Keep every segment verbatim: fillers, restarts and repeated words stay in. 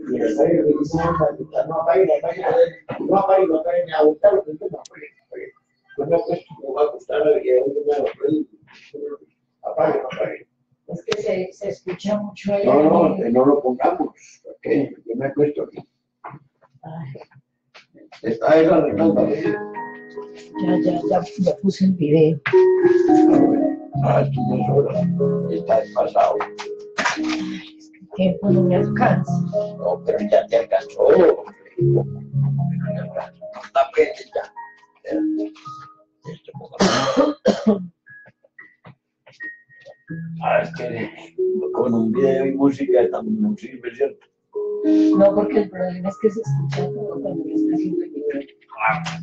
No apague, no apague, no apague, no apague, me ha gustado, no apague, no me ha puesto, no va a gustar, apague, no apague. Es que se, se escucha mucho ahí. No, no, que no lo pongamos, porque yo me he puesto aquí. Ay. Está él arreglando. Ya, ya, ya, ya puse el video. Ah, esto no es hora, está desfasado. El tiempo no me alcanza. No, pero ya te alcanzó. No está frente ya. Ah, es que con un video y música también no sirve, ¿cierto? No, porque el problema es que se escucha todo cuando uno está haciendo el video. Ah,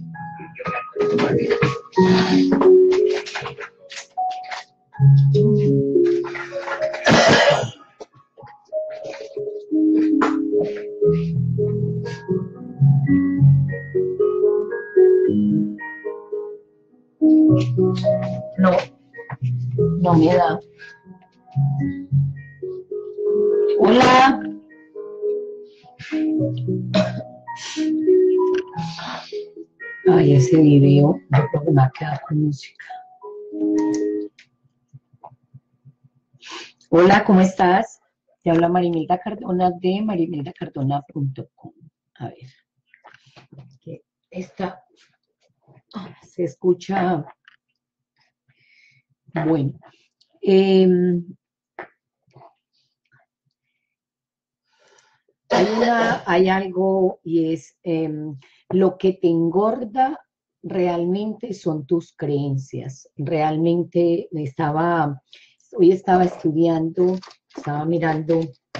No, no me da. Hola. Ay, ese video, yo creo que me va a quedar con música. Hola, ¿cómo estás? Te habla Marimelda Cardona de marimelda cardona punto com. A ver, que esta se escucha. Bueno, eh, hay, una, hay algo y es eh, lo que te engorda realmente son tus creencias. Realmente estaba, hoy estaba estudiando, estaba mirando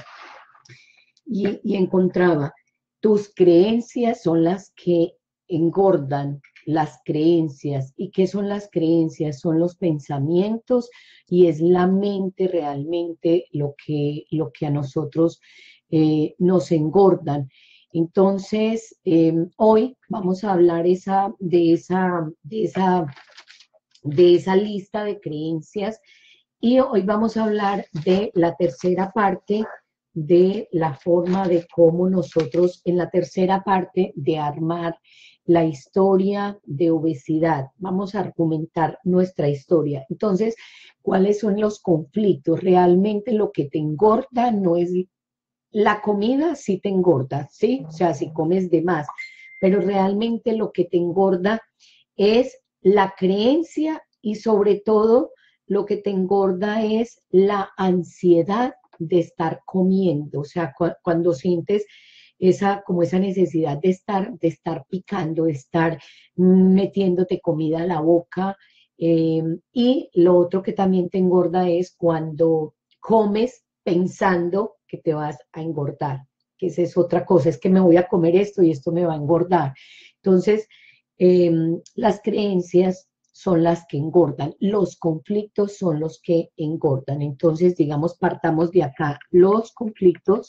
y, y encontraba, tus creencias son las que engordan las creencias. ¿Y qué son las creencias? Son los pensamientos y es la mente realmente lo que, lo que a nosotros eh, nos engordan. Entonces, eh, hoy vamos a hablar esa, de, esa, de, esa, de esa lista de creencias y hoy vamos a hablar de la tercera parte de la forma de cómo nosotros, en la tercera parte de armar la historia de obesidad. Vamos a argumentar nuestra historia. Entonces, ¿cuáles son los conflictos? Realmente lo que te engorda no es la comida, sí te engorda, ¿sí? O sea, si comes de más, pero realmente lo que te engorda es la creencia y sobre todo lo que te engorda es la ansiedad de estar comiendo, o sea, cu cuando sientes esa, como esa necesidad de estar, de estar picando, de estar metiéndote comida a la boca, eh, y lo otro que también te engorda es cuando comes pensando que te vas a engordar, que esa es otra cosa, es que me voy a comer esto y esto me va a engordar. Entonces, eh, las creencias son las que engordan, los conflictos son los que engordan. Entonces, digamos, partamos de acá. Los conflictos,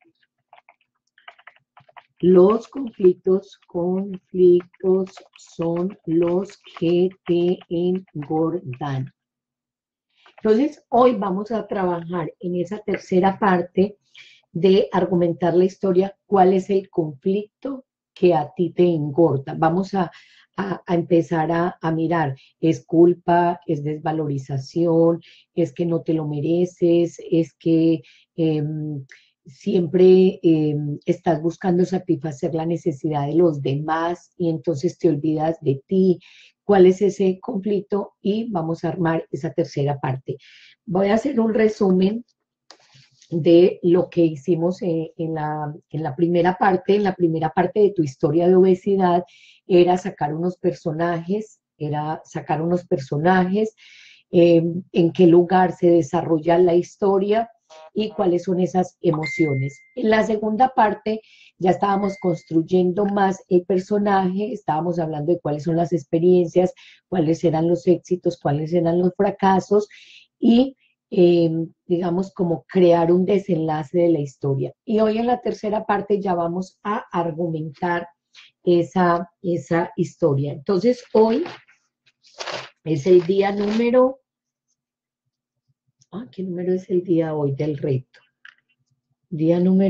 los conflictos, conflictos son los que te engordan. Entonces, hoy vamos a trabajar en esa tercera parte de argumentar la historia, cuál es el conflicto que a ti te engorda. Vamos a A, a empezar a, a mirar, es culpa, es desvalorización, es que no te lo mereces, es que eh, siempre eh, estás buscando satisfacer la necesidad de los demás y entonces te olvidas de ti. ¿Cuál es ese conflicto? Y vamos a armar esa tercera parte. Voy a hacer un resumen de lo que hicimos en, en, la, en la primera parte. En la primera parte de tu historia de obesidad era sacar unos personajes, era sacar unos personajes, eh, en qué lugar se desarrolla la historia y cuáles son esas emociones. En la segunda parte ya estábamos construyendo más el personaje, estábamos hablando de cuáles son las experiencias, cuáles eran los éxitos, cuáles eran los fracasos y Eh, digamos, como crear un desenlace de la historia. Y hoy en la tercera parte ya vamos a argumentar esa, esa historia. Entonces, hoy es el día número... Ah, ¿qué número es el día hoy del reto? Día número...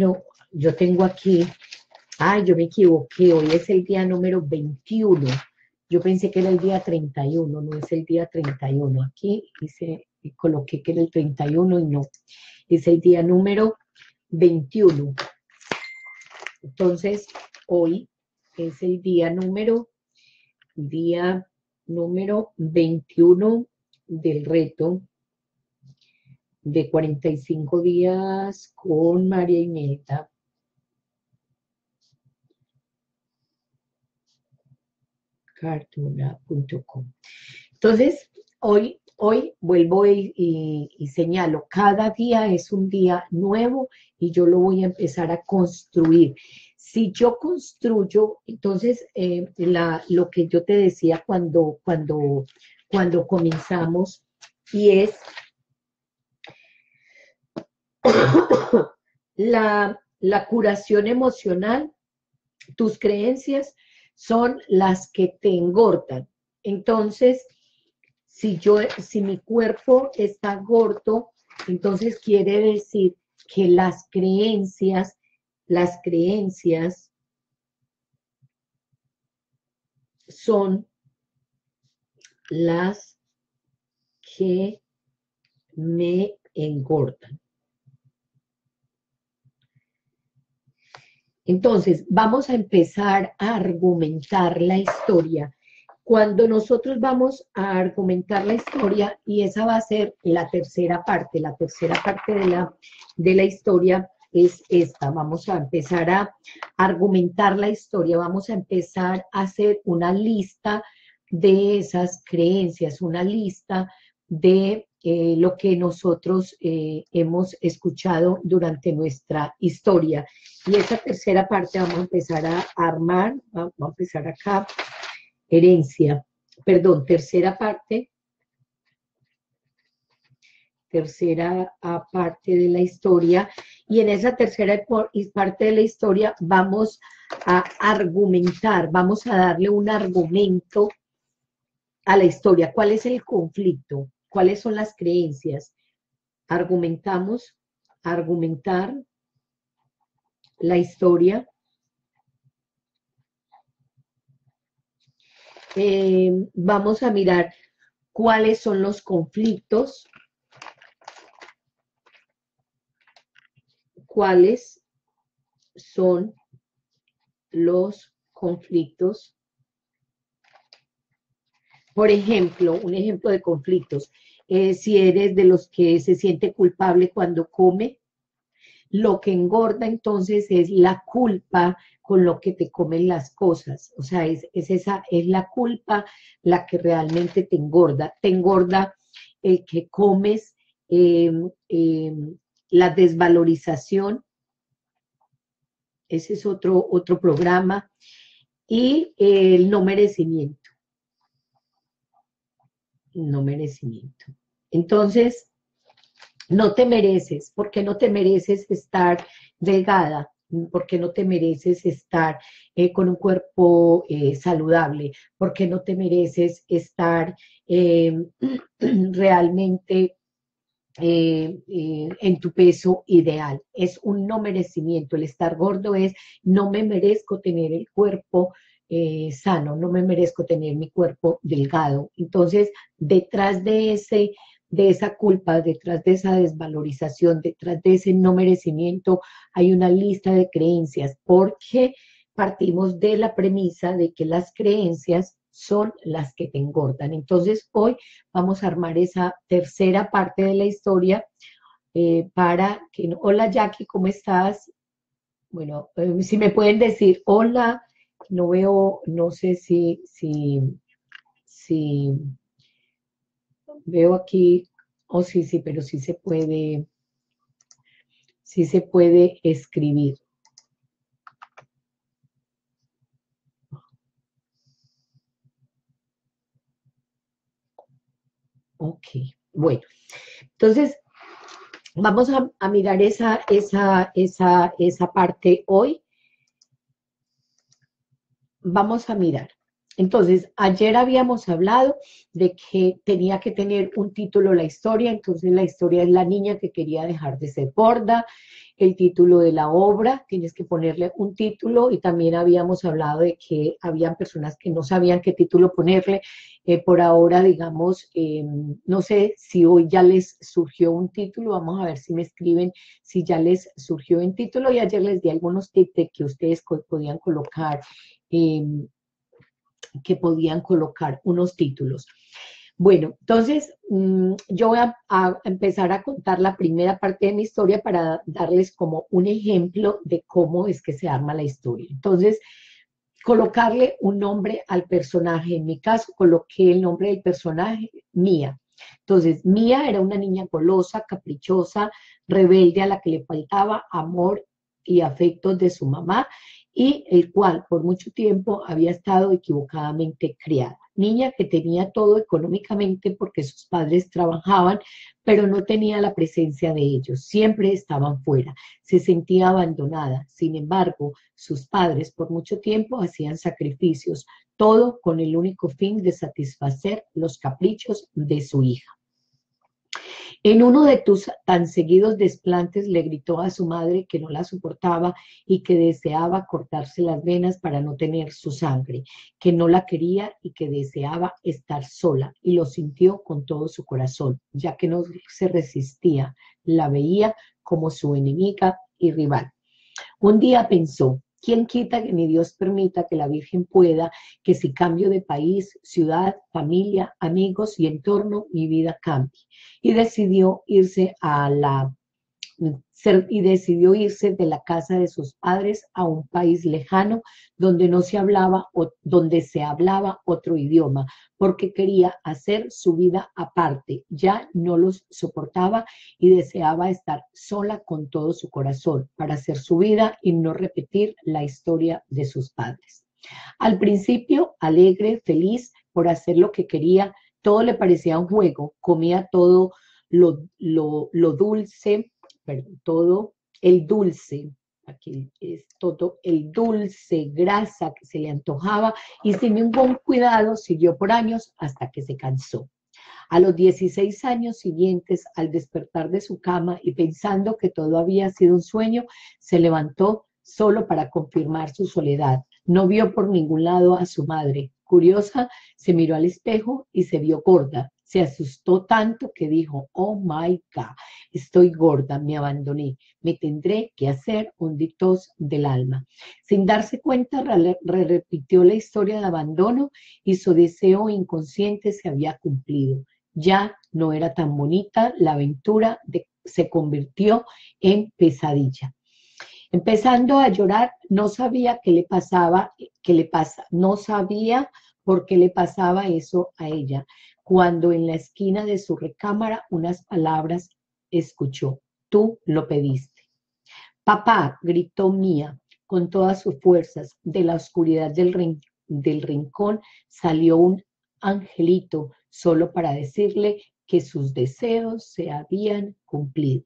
yo tengo aquí, ay, yo me equivoqué, hoy es el día número veintiuno. Yo pensé que era el día treinta y uno, no es el día treinta y uno. Aquí hice, coloqué que era el treinta y uno y no, es el día número veintiuno. Entonces, hoy es el día número, día número veintiuno del reto de cuarenta y cinco días con María Imelda. cartuna punto com. Entonces, hoy, hoy vuelvo y, y, y señalo, cada día es un día nuevo y yo lo voy a empezar a construir. Si yo construyo, entonces, eh, la, lo que yo te decía cuando, cuando, cuando comenzamos, y es la, la curación emocional, tus creencias son las que te engordan. Entonces, si yo, si mi cuerpo está gordo, entonces quiere decir que las creencias, las creencias son las que me engordan. Entonces, vamos a empezar a argumentar la historia. Cuando nosotros vamos a argumentar la historia, y esa va a ser la tercera parte, la tercera parte de la, de la historia es esta. Vamos a empezar a argumentar la historia, vamos a empezar a hacer una lista de esas creencias, una lista de eh, lo que nosotros eh, hemos escuchado durante nuestra historia. Y esa tercera parte vamos a empezar a armar, vamos a empezar acá, herencia, perdón, tercera parte, tercera parte de la historia, y en esa tercera parte de la historia vamos a argumentar, vamos a darle un argumento a la historia. ¿Cuál es el conflicto? ¿Cuáles son las creencias? Argumentamos, argumentar la historia. Eh, vamos a mirar cuáles son los conflictos, cuáles son los conflictos. Por ejemplo, un ejemplo de conflictos, eh, si eres de los que se siente culpable cuando come, lo que engorda entonces es la culpa con lo que te comen las cosas, o sea, es, es esa, es la culpa la que realmente te engorda, te engorda el que comes, eh, eh, la desvalorización, ese es otro, otro programa, y el no merecimiento, no merecimiento. Entonces, no te mereces, porque no te mereces estar delgada, porque no te mereces estar eh, con un cuerpo eh, saludable, porque no te mereces estar eh, realmente eh, eh, en tu peso ideal. Es un no merecimiento. El estar gordo es no me merezco tener el cuerpo eh, sano, no me merezco tener mi cuerpo delgado. Entonces, detrás de ese de esa culpa, detrás de esa desvalorización, detrás de ese no merecimiento, hay una lista de creencias, porque partimos de la premisa de que las creencias son las que te engordan. Entonces, hoy vamos a armar esa tercera parte de la historia eh, para que... Hola, Jackie, ¿cómo estás? Bueno, eh, si me pueden decir hola, no veo, no sé si, si, si veo aquí, oh sí, sí, pero sí se puede, sí se puede escribir. Ok, bueno, entonces vamos a, a mirar esa, esa, esa, esa parte hoy. Vamos a mirar. Entonces, ayer habíamos hablado de que tenía que tener un título la historia, entonces la historia es la niña que quería dejar de ser gorda, el título de la obra, tienes que ponerle un título, y también habíamos hablado de que habían personas que no sabían qué título ponerle. Eh, por ahora, digamos, eh, no sé si hoy ya les surgió un título, vamos a ver si me escriben si ya les surgió un título, y ayer les di algunos tips de que ustedes podían colocar, eh, que podían colocar unos títulos. Bueno, entonces mmm, yo voy a, a empezar a contar la primera parte de mi historia para darles como un ejemplo de cómo es que se arma la historia. Entonces, colocarle un nombre al personaje. En mi caso, coloqué el nombre del personaje, Mía. Entonces, Mía era una niña golosa, caprichosa, rebelde, a la que le faltaba amor y afectos de su mamá, y el cual por mucho tiempo había estado equivocadamente criada. Niña que tenía todo económicamente porque sus padres trabajaban, pero no tenía la presencia de ellos, siempre estaban fuera, se sentía abandonada. Sin embargo, sus padres por mucho tiempo hacían sacrificios, todo con el único fin de satisfacer los caprichos de su hija. En uno de tus tan seguidos desplantes le gritó a su madre que no la soportaba y que deseaba cortarse las venas para no tener su sangre, que no la quería y que deseaba estar sola, y lo sintió con todo su corazón, ya que no se resistía, la veía como su enemiga y rival. Un día pensó: ¿quién quita que mi Dios permita que la Virgen pueda, que si cambio de país, ciudad, familia, amigos y entorno, mi vida cambie? Y decidió irse a la y decidió irse de la casa de sus padres a un país lejano donde no se hablaba o donde se hablaba otro idioma, porque quería hacer su vida aparte, ya no los soportaba y deseaba estar sola con todo su corazón para hacer su vida y no repetir la historia de sus padres. Al principio, alegre, feliz por hacer lo que quería, todo le parecía un juego, comía todo lo, lo, lo dulce, perdón, todo el dulce, aquí es todo el dulce, grasa que se le antojaba, y sin ningún cuidado siguió por años hasta que se cansó. A los dieciséis años siguientes, al despertar de su cama y pensando que todo había sido un sueño, se levantó solo para confirmar su soledad. No vio por ningún lado a su madre. Curiosa, se miró al espejo y se vio gorda. Se asustó tanto que dijo: oh my God, estoy gorda, me abandoné, me tendré que hacer un detox del alma. Sin darse cuenta, re repitió la historia de abandono y su deseo inconsciente se había cumplido. Ya no era tan bonita, la aventura de, se convirtió en pesadilla. Empezando a llorar, no sabía qué le pasaba, qué le pasa, no sabía por qué le pasaba eso a ella, cuando en la esquina de su recámara unas palabras escuchó: tú lo pediste. Papá, gritó Mía con todas sus fuerzas. De la oscuridad del, rin del rincón salió un angelito solo para decirle que sus deseos se habían cumplido.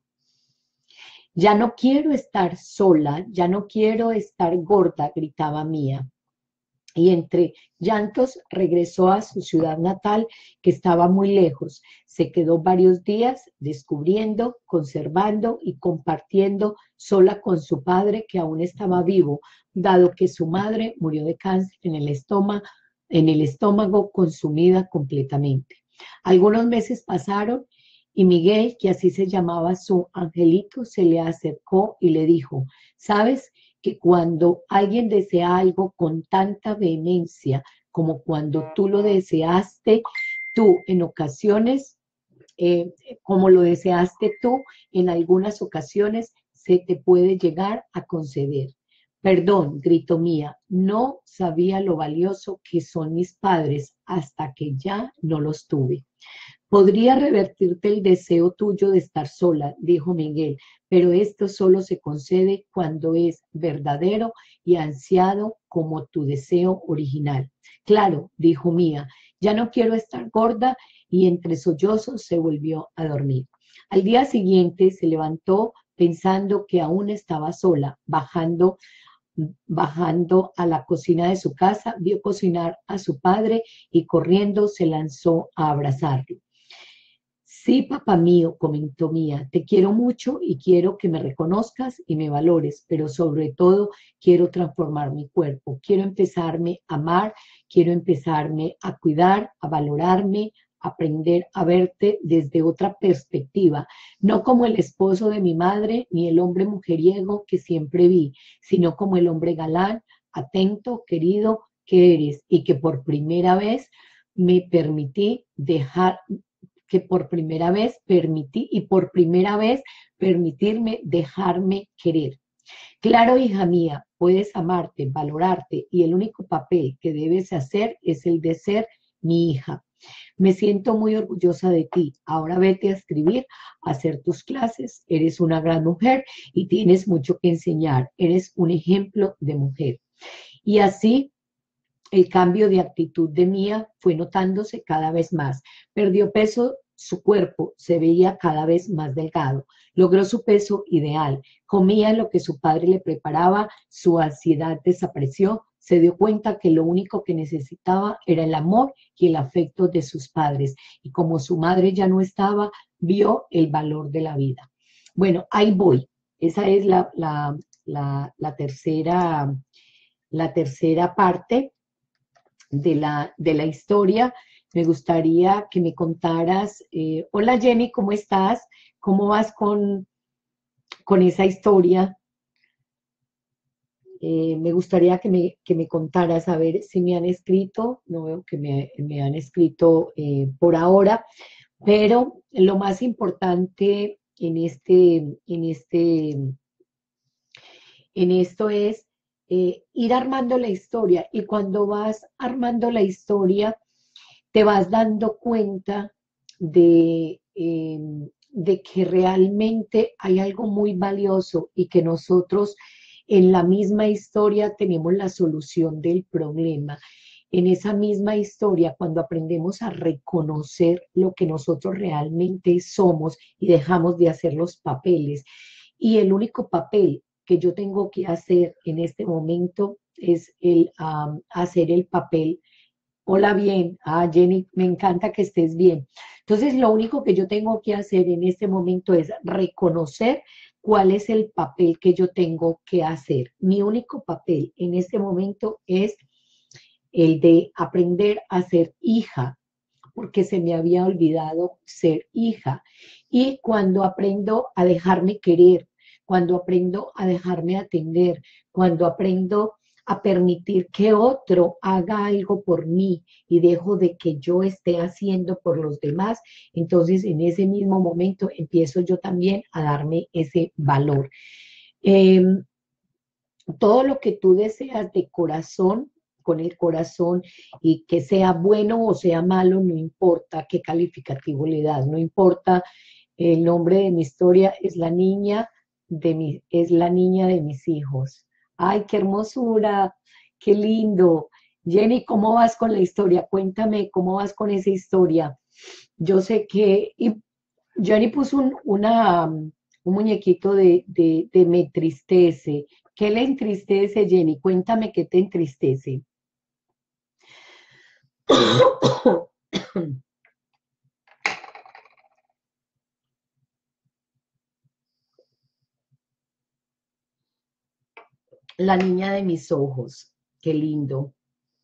Ya no quiero estar sola, ya no quiero estar gorda, gritaba Mía. Y entre llantos regresó a su ciudad natal, que estaba muy lejos. Se quedó varios días descubriendo, conservando y compartiendo sola con su padre, que aún estaba vivo, dado que su madre murió de cáncer en el estómago, en el estómago consumida completamente. Algunos meses pasaron y Miguel, que así se llamaba su angelito, se le acercó y le dijo: ¿sabes que cuando alguien desea algo con tanta vehemencia como cuando tú lo deseaste, tú en ocasiones, eh, como lo deseaste tú, en algunas ocasiones se te puede llegar a conceder? Perdón, gritó Mía, no sabía lo valioso que son mis padres hasta que ya no los tuve. Podría revertirte el deseo tuyo de estar sola, dijo Miguel, pero esto solo se concede cuando es verdadero y ansiado como tu deseo original. Claro, dijo Mía, ya no quiero estar gorda, y entre sollozos se volvió a dormir. Al día siguiente se levantó pensando que aún estaba sola. Bajando, bajando a la cocina de su casa, vio cocinar a su padre y corriendo se lanzó a abrazarlo. Sí, papá mío, comentó Mía, te quiero mucho y quiero que me reconozcas y me valores, pero sobre todo quiero transformar mi cuerpo, quiero empezarme a amar, quiero empezarme a cuidar, a valorarme, aprender a verte desde otra perspectiva, no como el esposo de mi madre ni el hombre mujeriego que siempre vi, sino como el hombre galán, atento, querido que eres y que por primera vez me permití dejar que por primera vez permití y por primera vez permitirme dejarme querer. Claro, hija mía, puedes amarte, valorarte y el único papel que debes hacer es el de ser mi hija. Me siento muy orgullosa de ti. Ahora vete a escribir, a hacer tus clases. Eres una gran mujer y tienes mucho que enseñar. Eres un ejemplo de mujer. Y así el cambio de actitud de Mía fue notándose cada vez más. Perdió peso, su cuerpo se veía cada vez más delgado. Logró su peso ideal. Comía lo que su padre le preparaba, su ansiedad desapareció. Se dio cuenta que lo único que necesitaba era el amor y el afecto de sus padres. Y como su madre ya no estaba, vio el valor de la vida. Bueno, ahí voy. Esa es la, la, la, la tercera, la tercera parte de la, de la historia. Me gustaría que me contaras, eh, hola Jenny, ¿cómo estás? ¿Cómo vas con, con esa historia? Eh, me gustaría que me, que me contaras, a ver si me han escrito, no veo que me, me han escrito eh, por ahora, pero lo más importante en, este, en, este, en esto es eh, ir armando la historia, y cuando vas armando la historia, te vas dando cuenta de, eh, de que realmente hay algo muy valioso y que nosotros en la misma historia tenemos la solución del problema. En esa misma historia, cuando aprendemos a reconocer lo que nosotros realmente somos y dejamos de hacer los papeles. Y el único papel que yo tengo que hacer en este momento es el um, hacer el papel. Hola, bien. Ah, Jenny, me encanta que estés bien. Entonces, lo único que yo tengo que hacer en este momento es reconocer cuál es el papel que yo tengo que hacer. Mi único papel en este momento es el de aprender a ser hija, porque se me había olvidado ser hija. Y cuando aprendo a dejarme querer, cuando aprendo a dejarme atender, cuando aprendo a permitir que otro haga algo por mí y dejo de que yo esté haciendo por los demás, entonces en ese mismo momento empiezo yo también a darme ese valor. Eh, todo lo que tú deseas de corazón, con el corazón, y que sea bueno o sea malo, no importa qué calificativo le das, no importa. El nombre de mi historia es la niña de mi, es la niña de mis hijos. Ay, qué hermosura, qué lindo. Jenny, ¿cómo vas con la historia? Cuéntame cómo vas con esa historia. Yo sé que, y Jenny puso un, una, un muñequito de, de, de me entristece. ¿Qué le entristece, Jenny? Cuéntame qué te entristece. La niña de mis ojos. Qué lindo.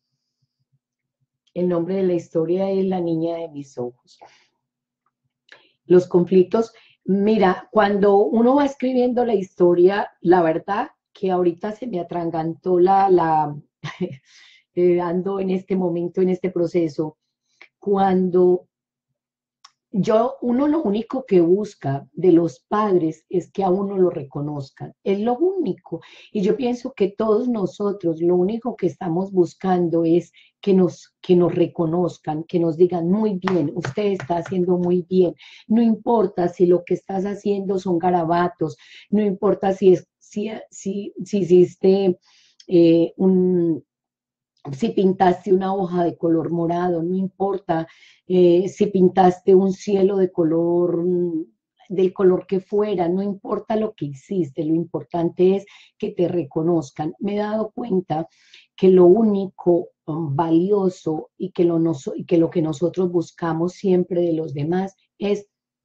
El nombre de la historia es La niña de mis ojos. Los conflictos. Mira, cuando uno va escribiendo la historia, la verdad que ahorita se me atragantó la, la eh, ando en este momento, en este proceso, cuando yo, uno lo único que busca de los padres es que a uno lo reconozcan, es lo único. Y yo pienso que todos nosotros lo único que estamos buscando es que nos, que nos reconozcan, que nos digan muy bien, usted está haciendo muy bien. No importa si lo que estás haciendo son garabatos, no importa si, es, si, si, si hiciste eh, un si pintaste una hoja de color morado, no importa eh, si pintaste un cielo de color, del color que fuera, no importa lo que hiciste, lo importante es que te reconozcan. Me he dado cuenta que lo único um, valioso y que lo, nos, y que lo que nosotros buscamos siempre de los demás es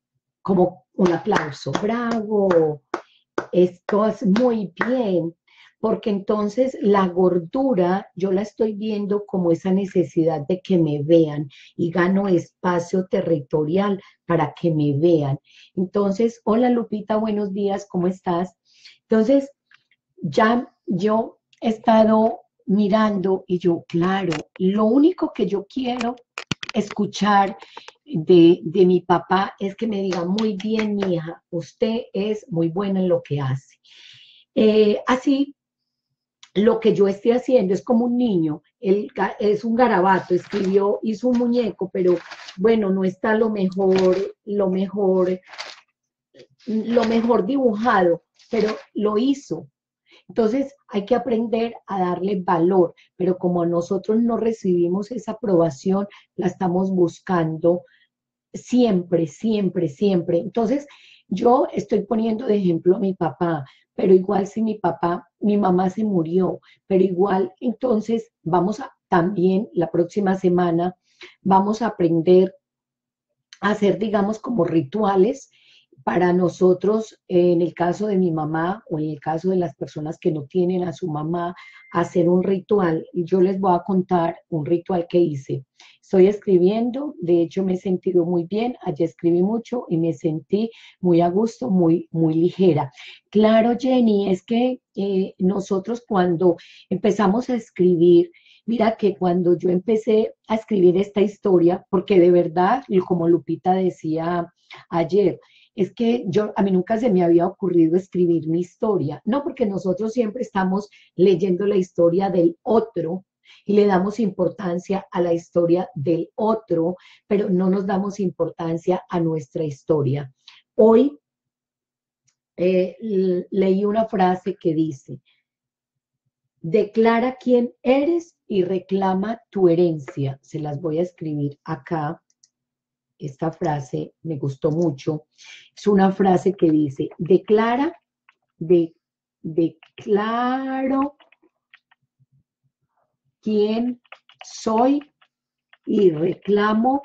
como un aplauso, bravo, esto es muy bien, porque entonces la gordura yo la estoy viendo como esa necesidad de que me vean y gano espacio territorial para que me vean. Entonces, hola Lupita, buenos días, ¿cómo estás? Entonces, ya yo he estado mirando y yo, claro, lo único que yo quiero escuchar de, de mi papá es que me diga, muy bien, mi hija, usted es muy buena en lo que hace. Eh, así, lo que yo estoy haciendo es como un niño, él es un garabato, escribió, hizo un muñeco, pero bueno, no está lo mejor, lo mejor, lo mejor dibujado, pero lo hizo. Entonces hay que aprender a darle valor, pero como nosotros no recibimos esa aprobación, la estamos buscando siempre, siempre, siempre. Entonces yo estoy poniendo de ejemplo a mi papá, pero igual si mi papá, mi mamá se murió, pero igual entonces vamos a también la próxima semana, vamos a aprender a hacer, digamos, como rituales para nosotros, en el caso de mi mamá o en el caso de las personas que no tienen a su mamá, hacer un ritual. Y yo les voy a contar un ritual que hice. Estoy escribiendo, de hecho me he sentido muy bien, ayer escribí mucho y me sentí muy a gusto, muy, muy ligera. Claro, Jenny, es que eh, nosotros cuando empezamos a escribir, mira que cuando yo empecé a escribir esta historia, porque de verdad, y como Lupita decía ayer, es que yo, a mí nunca se me había ocurrido escribir mi historia, no porque nosotros siempre estamos leyendo la historia del otro y le damos importancia a la historia del otro, pero no nos damos importancia a nuestra historia. Hoy eh, leí una frase que dice, declara quién eres y reclama tu herencia. Se las voy a escribir acá. Esta frase me gustó mucho. Es una frase que dice, declara, de, declaro quién soy y reclamo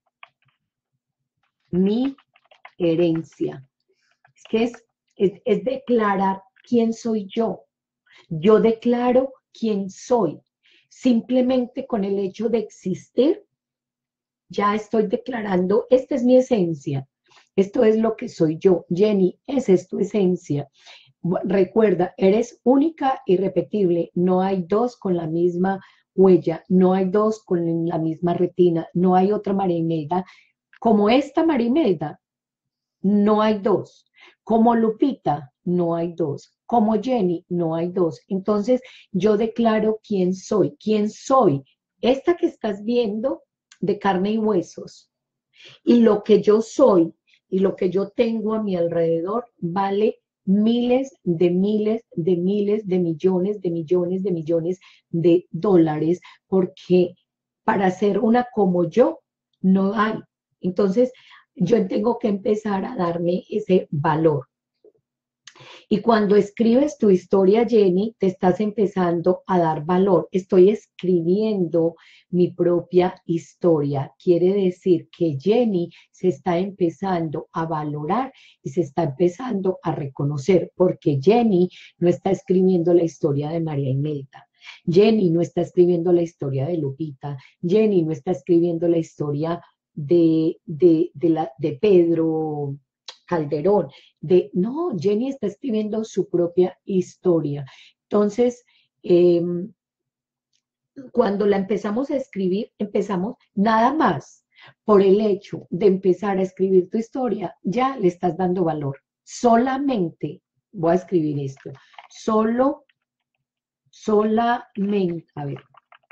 mi herencia. Es que es, es, es declarar quién soy yo. Yo declaro quién soy. Simplemente con el hecho de existir, ya estoy declarando, esta es mi esencia, esto es lo que soy yo. Jenny, esa es tu esencia. Recuerda, eres única y irrepetible, no hay dos con la misma huella, no hay dos con la misma retina, no hay otra María Imelda como esta María Imelda, no hay dos. Como Lupita, no hay dos. Como Jenny, no hay dos. Entonces, yo declaro quién soy. ¿Quién soy? Esta que estás viendo de carne y huesos. Y lo que yo soy y lo que yo tengo a mi alrededor vale miles de miles de miles de millones de millones de millones de dólares, porque para ser una como yo no hay. Entonces, yo tengo que empezar a darme ese valor. Y cuando escribes tu historia, Jenny, te estás empezando a dar valor. Estoy escribiendo mi propia historia. Quiere decir que Jenny se está empezando a valorar y se está empezando a reconocer, porque Jenny no está escribiendo la historia de María Imelda. Jenny no está escribiendo la historia de Lupita. Jenny no está escribiendo la historia de, de, de, la, de Pedro Calderón, de, no, Jenny está escribiendo su propia historia. Entonces, eh, cuando la empezamos a escribir, empezamos nada más por el hecho de empezar a escribir tu historia, ya le estás dando valor. Solamente, voy a escribir esto, solo, solamente, a ver,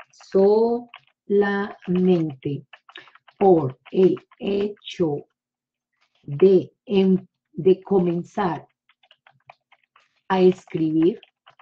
solamente por el hecho de, de comenzar a escribir,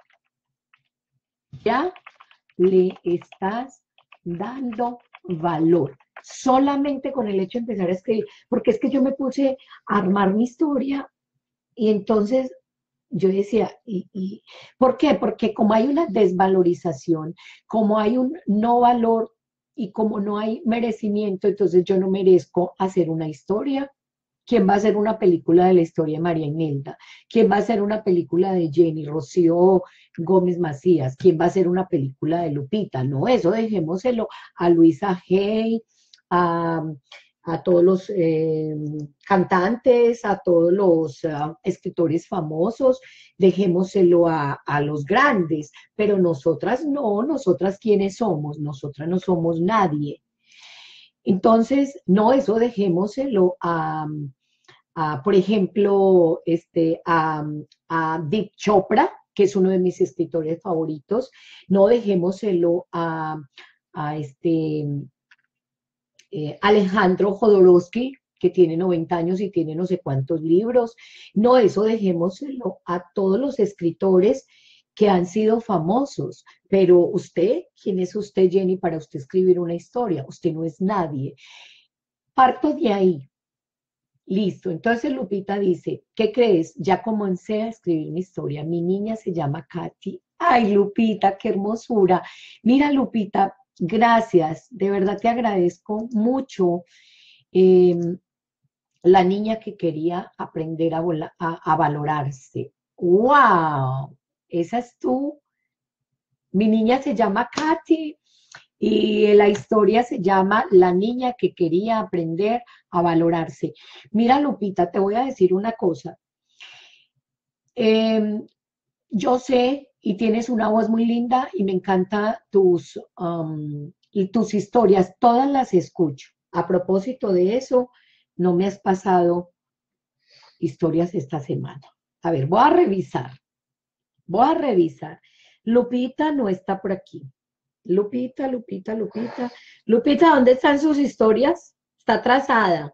ya le estás dando valor. Solamente con el hecho de empezar a escribir, porque es que yo me puse a armar mi historia y entonces yo decía, ¿y, y por qué? Porque como hay una desvalorización, como hay un no valor y como no hay merecimiento, entonces yo no merezco hacer una historia. ¿Quién va a hacer una película de la historia de María Imelda? ¿Quién va a hacer una película de Jenny Rocío Gómez Macías? ¿Quién va a hacer una película de Lupita? No, eso dejémoselo a Luisa Hay, a, a todos los eh, cantantes, a todos los uh, escritores famosos, dejémoselo a, a los grandes, pero nosotras no, nosotras ¿quiénes somos? Nosotras no somos nadie. Entonces, no, eso dejémoselo a, a por ejemplo, este, a, a Deep Chopra, que es uno de mis escritores favoritos, no dejémoselo a, a este, eh, Alejandro Jodorowsky, que tiene noventa años y tiene no sé cuántos libros, no, eso dejémoselo a todos los escritores que han sido famosos, pero usted, ¿quién es usted, Jenny, para usted escribir una historia? Usted no es nadie. Parto de ahí. Listo. Entonces Lupita dice, ¿qué crees? Ya comencé a escribir mi historia. Mi niña se llama Katy. Ay, Lupita, qué hermosura. Mira, Lupita, gracias. De verdad te agradezco mucho. Eh, la niña que quería aprender a, vola- a, a valorarse. ¡Wow! Esa es tú. Mi niña se llama Katy y la historia se llama La niña que quería aprender a valorarse. Mira, Lupita, te voy a decir una cosa. Eh, yo sé y tienes una voz muy linda y me encantan tus, um, y tus historias, todas las escucho. A propósito de eso, no me has pasado historias esta semana. A ver, voy a revisar, voy a revisar. Lupita no está por aquí. Lupita, Lupita, Lupita. Lupita, ¿dónde están sus historias? Está atrasada.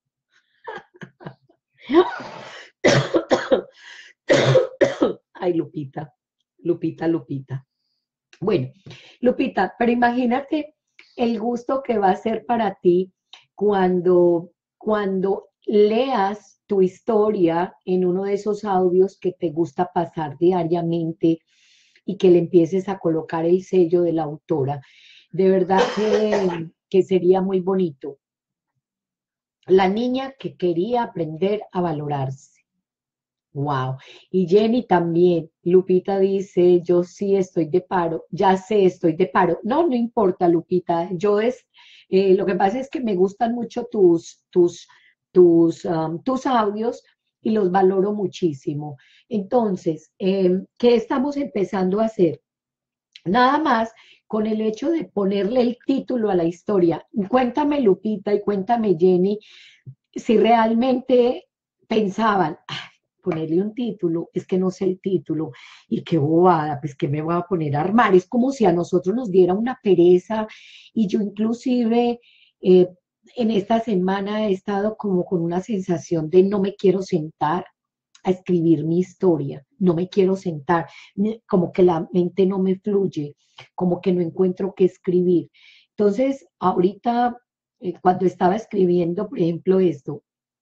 Ay, Lupita, Lupita, Lupita. Bueno, Lupita, pero imagínate el gusto que va a ser para ti cuando, cuando leas tu historia en uno de esos audios que te gusta pasar diariamente y que le empieces a colocar el sello de la autora. De verdad que, que sería muy bonito. La niña que quería aprender a valorarse. Wow. Y Jenny también. Lupita dice, yo sí estoy de paro. Ya sé, estoy de paro. No, no importa, Lupita. Yo es, eh, lo que pasa es que me gustan mucho tus, tus, tus, um, tus audios y los valoro muchísimo. Entonces, eh, ¿qué estamos empezando a hacer? Nada más con el hecho de ponerle el título a la historia. Cuéntame, Lupita, y cuéntame, Jenny, si realmente pensaban, "Ay, ponerle un título, es que no sé el título, y qué bobada, pues que me voy a poner a armar". Es como si a nosotros nos diera una pereza, y yo inclusive eh, en esta semana he estado como con una sensación de no me quiero sentar a escribir mi historia, no me quiero sentar, como que la mente no me fluye, como que no encuentro qué escribir. Entonces, ahorita, eh, cuando estaba escribiendo, por ejemplo, esto,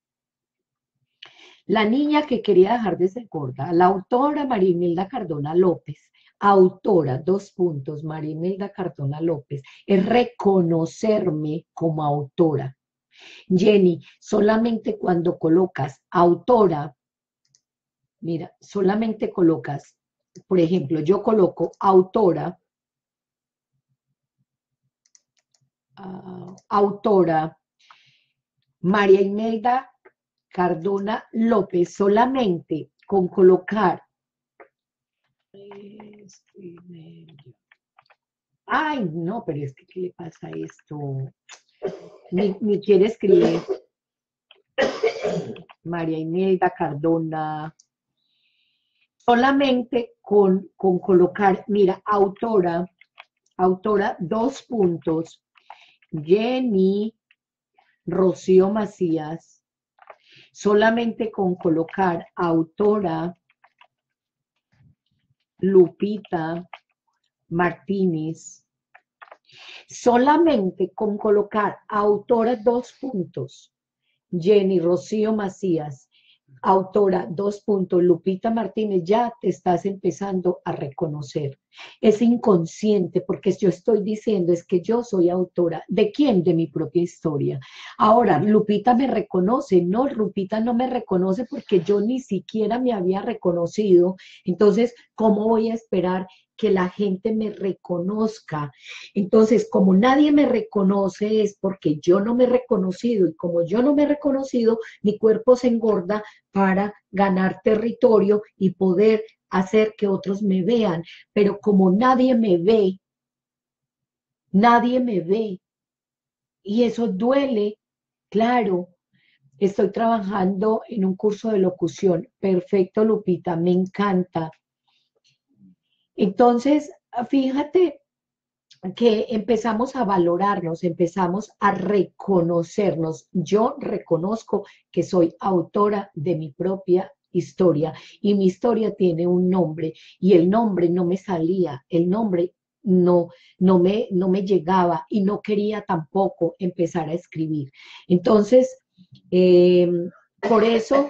La niña que quería dejar de ser gorda, la autora María Imelda Cardona López, autora, dos puntos, María Imelda Cardona López, es reconocerme como autora. Jenny, solamente cuando colocas autora, mira, solamente colocas, por ejemplo, yo coloco autora, uh, autora, María Imelda Cardona López, solamente con colocar, ay, no, pero es que, ¿qué le pasa a esto? Ni, ni quiere escribir María Imelda Cardona, solamente con, con colocar, mira, autora, autora, dos puntos, Jenny Rocío Macías, solamente con colocar autora Lupita Martínez, solamente con colocar autora dos puntos, Jenny Rocío Macías, autora, dos puntos, Lupita Martínez, ya te estás empezando a reconocer. Es inconsciente, porque yo estoy diciendo es que yo soy autora. ¿De quién? De mi propia historia. Ahora, Lupita me reconoce. No, Lupita no me reconoce porque yo ni siquiera me había reconocido. Entonces, ¿cómo voy a esperar que la gente me reconozca? Entonces, como nadie me reconoce es porque yo no me he reconocido, y como yo no me he reconocido, mi cuerpo se engorda para ganar territorio y poder hacer que otros me vean. Pero como nadie me ve, nadie me ve, y eso duele, claro. Estoy trabajando en un curso de locución. Perfecto, Lupita, me encanta. Entonces, fíjate que empezamos a valorarnos, empezamos a reconocernos. Yo reconozco que soy autora de mi propia historia y mi historia tiene un nombre y el nombre no me salía, el nombre no, no, me, no me llegaba y no quería tampoco empezar a escribir. Entonces, eh, por eso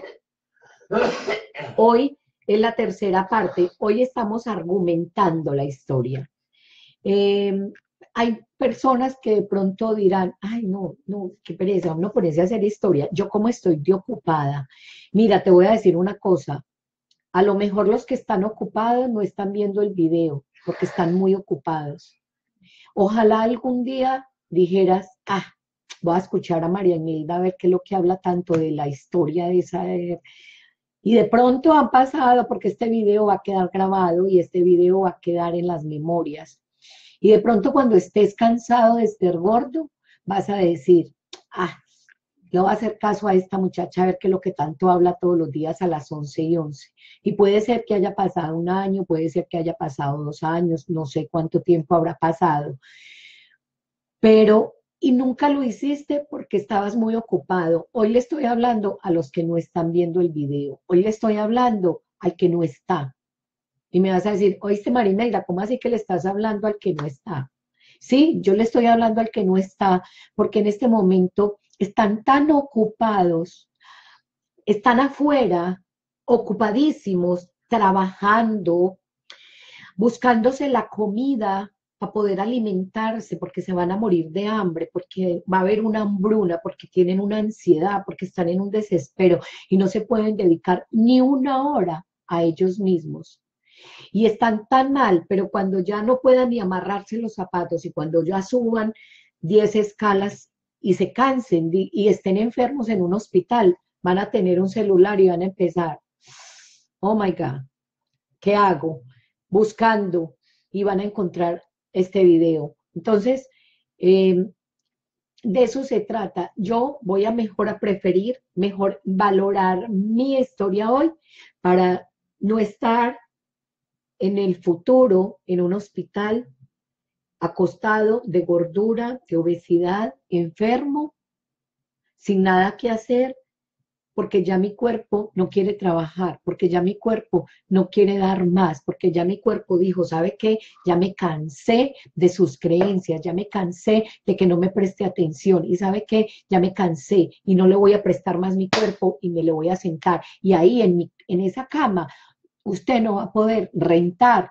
hoy es la tercera parte, hoy estamos argumentando la historia. Eh, hay personas que de pronto dirán, ay, no, no, qué pereza, no ponerse a hacer historia. Yo como estoy de ocupada. Mira, te voy a decir una cosa. A lo mejor los que están ocupados no están viendo el video, porque están muy ocupados. Ojalá algún día dijeras, ah, voy a escuchar a María Imelda a ver qué es lo que habla tanto de la historia de esa... Y de pronto han pasado, porque este video va a quedar grabado y este video va a quedar en las memorias. Y de pronto cuando estés cansado de estar gordo, vas a decir, ah, le voy a hacer caso a esta muchacha a ver qué es lo que tanto habla todos los días a las once y once. Y puede ser que haya pasado un año, puede ser que haya pasado dos años, no sé cuánto tiempo habrá pasado. Pero, y nunca lo hiciste porque estabas muy ocupado. Hoy le estoy hablando a los que no están viendo el video. Hoy le estoy hablando al que no está. Y me vas a decir, oíste Marimelda, ¿cómo así que le estás hablando al que no está? Sí, yo le estoy hablando al que no está, porque en este momento están tan ocupados, están afuera, ocupadísimos, trabajando, buscándose la comida para poder alimentarse, porque se van a morir de hambre, porque va a haber una hambruna, porque tienen una ansiedad, porque están en un desespero y no se pueden dedicar ni una hora a ellos mismos. Y están tan mal, pero cuando ya no puedan ni amarrarse los zapatos y cuando ya suban diez escalas y se cansen y estén enfermos en un hospital, van a tener un celular y van a empezar, oh my God, ¿qué hago? Buscando y van a encontrar este video. Entonces, eh, de eso se trata. Yo voy a mejor a preferir, mejor valorar mi historia hoy para no estar en el futuro en un hospital acostado de gordura, de obesidad, enfermo, sin nada que hacer, porque ya mi cuerpo no quiere trabajar, porque ya mi cuerpo no quiere dar más, porque ya mi cuerpo dijo, ¿sabe qué? Ya me cansé de sus creencias, ya me cansé de que no me preste atención, y ¿sabe qué? Ya me cansé y no le voy a prestar más mi cuerpo y me le voy a sentar. Y ahí en, mi, en esa cama, usted no va a poder rentar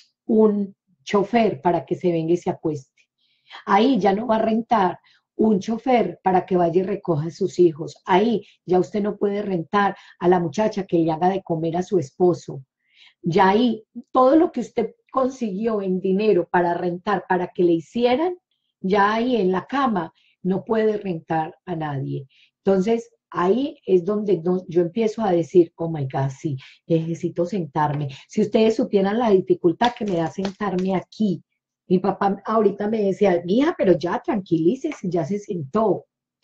un chofer para que se venga y se acueste. Ahí ya no va a rentar un chofer para que vaya y recoja a sus hijos. Ahí ya usted no puede rentar a la muchacha que le haga de comer a su esposo. Ya ahí todo lo que usted consiguió en dinero para rentar, para que le hicieran, ya ahí en la cama no puede rentar a nadie. Entonces, ahí es donde no, yo empiezo a decir, oh my God, sí, necesito sentarme. Si ustedes supieran la dificultad que me da sentarme aquí. Mi papá ahorita me decía, hija, pero ya tranquilícese, ya se sentó.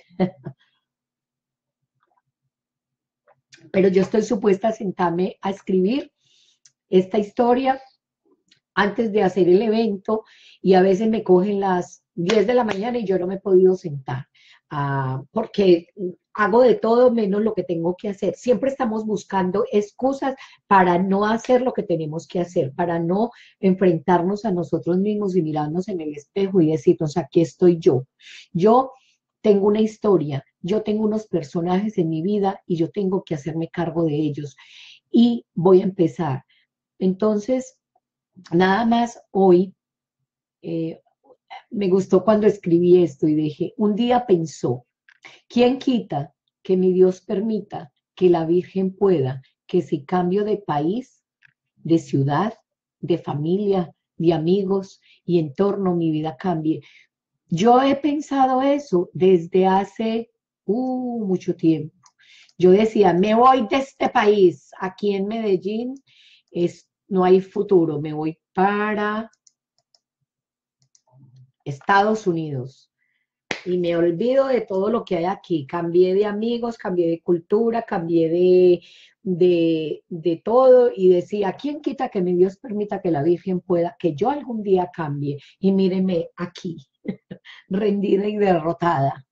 Pero yo estoy supuesta a sentarme a escribir esta historia antes de hacer el evento y a veces me cogen las diez de la mañana y yo no me he podido sentar. Uh, porque hago de todo menos lo que tengo que hacer. Siempre estamos buscando excusas para no hacer lo que tenemos que hacer, para no enfrentarnos a nosotros mismos y mirarnos en el espejo y decirnos, aquí estoy yo. Yo tengo una historia, yo tengo unos personajes en mi vida y yo tengo que hacerme cargo de ellos. Y voy a empezar. Entonces, nada más hoy, eh, me gustó cuando escribí esto y dije, un día pensó, ¿quién quita que mi Dios permita que la Virgen pueda, que si cambio de país, de ciudad, de familia, de amigos y entorno, mi vida cambie? Yo he pensado eso desde hace uh, mucho tiempo. Yo decía, me voy de este país, aquí en Medellín es, no hay futuro, me voy para Estados Unidos y me olvido de todo lo que hay aquí. Cambié de amigos, cambié de cultura, cambié de, de, de todo y decía, ¿quién quita que mi Dios permita que la Virgen pueda, que yo algún día cambie? Y míreme aquí, rendida y derrotada.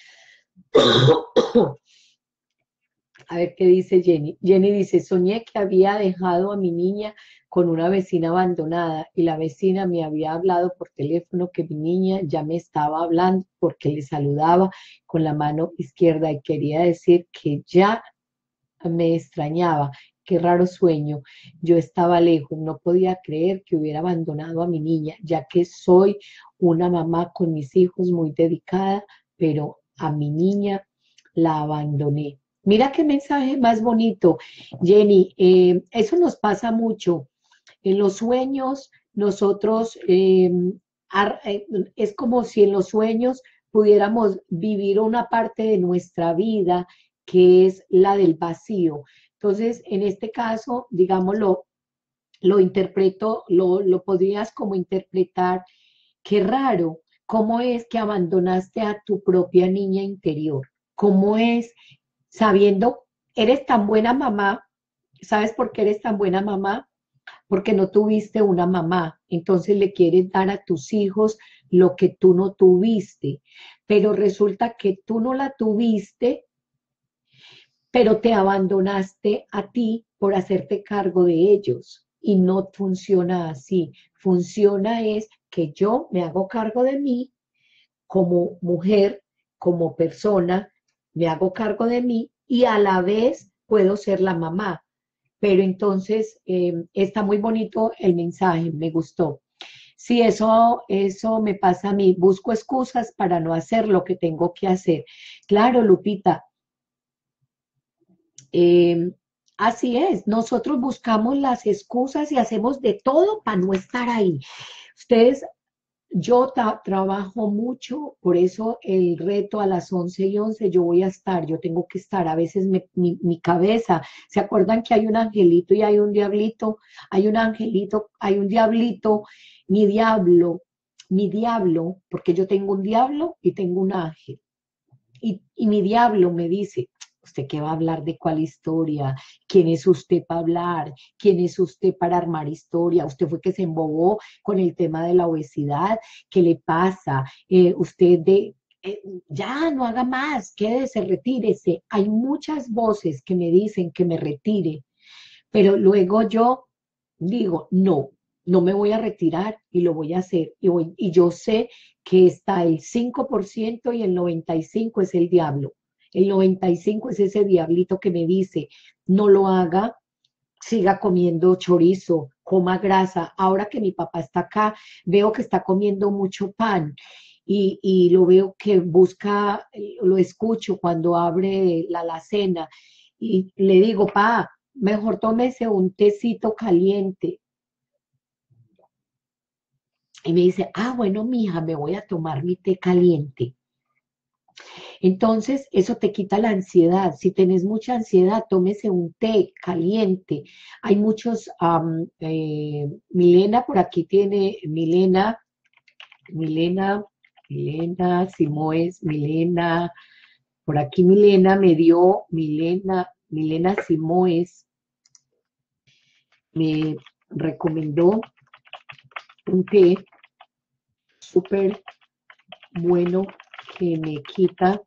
A ver qué dice Jenny. Jenny dice, soñé que había dejado a mi niña con una vecina abandonada y la vecina me había hablado por teléfono que mi niña ya me estaba hablando porque le saludaba con la mano izquierda y quería decir que ya me extrañaba. Qué raro sueño. Yo estaba lejos, no podía creer que hubiera abandonado a mi niña, ya que soy una mamá con mis hijos muy dedicada, pero a mi niña la abandoné. Mira qué mensaje más bonito, Jenny. Eh, eso nos pasa mucho. En los sueños, nosotros, eh, ar- eh, es como si en los sueños pudiéramos vivir una parte de nuestra vida que es la del vacío. Entonces, en este caso, digámoslo, lo interpreto, lo, lo podrías como interpretar, qué raro, cómo es que abandonaste a tu propia niña interior, cómo es sabiendo, eres tan buena mamá, ¿sabes por qué eres tan buena mamá? Porque no tuviste una mamá, entonces le quieres dar a tus hijos lo que tú no tuviste, pero resulta que tú no la tuviste, pero te abandonaste a ti por hacerte cargo de ellos. Y no funciona así. Funciona es que yo me hago cargo de mí como mujer, como persona, me hago cargo de mí y a la vez puedo ser la mamá. Pero entonces eh, está muy bonito el mensaje, me gustó. Sí, eso, eso me pasa a mí. Busco excusas para no hacer lo que tengo que hacer. Claro, Lupita, eh, así es, nosotros buscamos las excusas y hacemos de todo para no estar ahí. Ustedes, yo tra trabajo mucho, por eso el reto a las once y once yo voy a estar, yo tengo que estar, a veces me, mi, mi cabeza, ¿se acuerdan que hay un angelito y hay un diablito? Hay un angelito, hay un diablito, mi diablo, mi diablo, porque yo tengo un diablo y tengo un ángel. Y, y mi diablo me dice, ¿usted qué va a hablar de cuál historia? ¿Quién es usted para hablar? ¿Quién es usted para armar historia? Usted fue que se embobó con el tema de la obesidad. ¿Qué le pasa? Eh, usted de, eh, ya no haga más, quédese, retírese. Hay muchas voces que me dicen que me retire, pero luego yo digo, no, no me voy a retirar y lo voy a hacer. Y, voy, y yo sé que está el cinco por ciento y el noventa y cinco por ciento es el diablo. El noventa y cinco por ciento es ese diablito que me dice, no lo haga, siga comiendo chorizo, coma grasa. Ahora que mi papá está acá, veo que está comiendo mucho pan. Y, y lo veo que busca, lo escucho cuando abre la alacena y le digo, pa, mejor tómese un tecito caliente. Y me dice, ah, bueno, mija, me voy a tomar mi té caliente. Entonces, eso te quita la ansiedad. Si tenés mucha ansiedad, tómese un té caliente. Hay muchos, um, eh, Milena, por aquí tiene, Milena, Milena, Milena, Simoes, Milena, por aquí Milena me dio, Milena, Milena Simoes, me recomendó un té súper bueno que me quita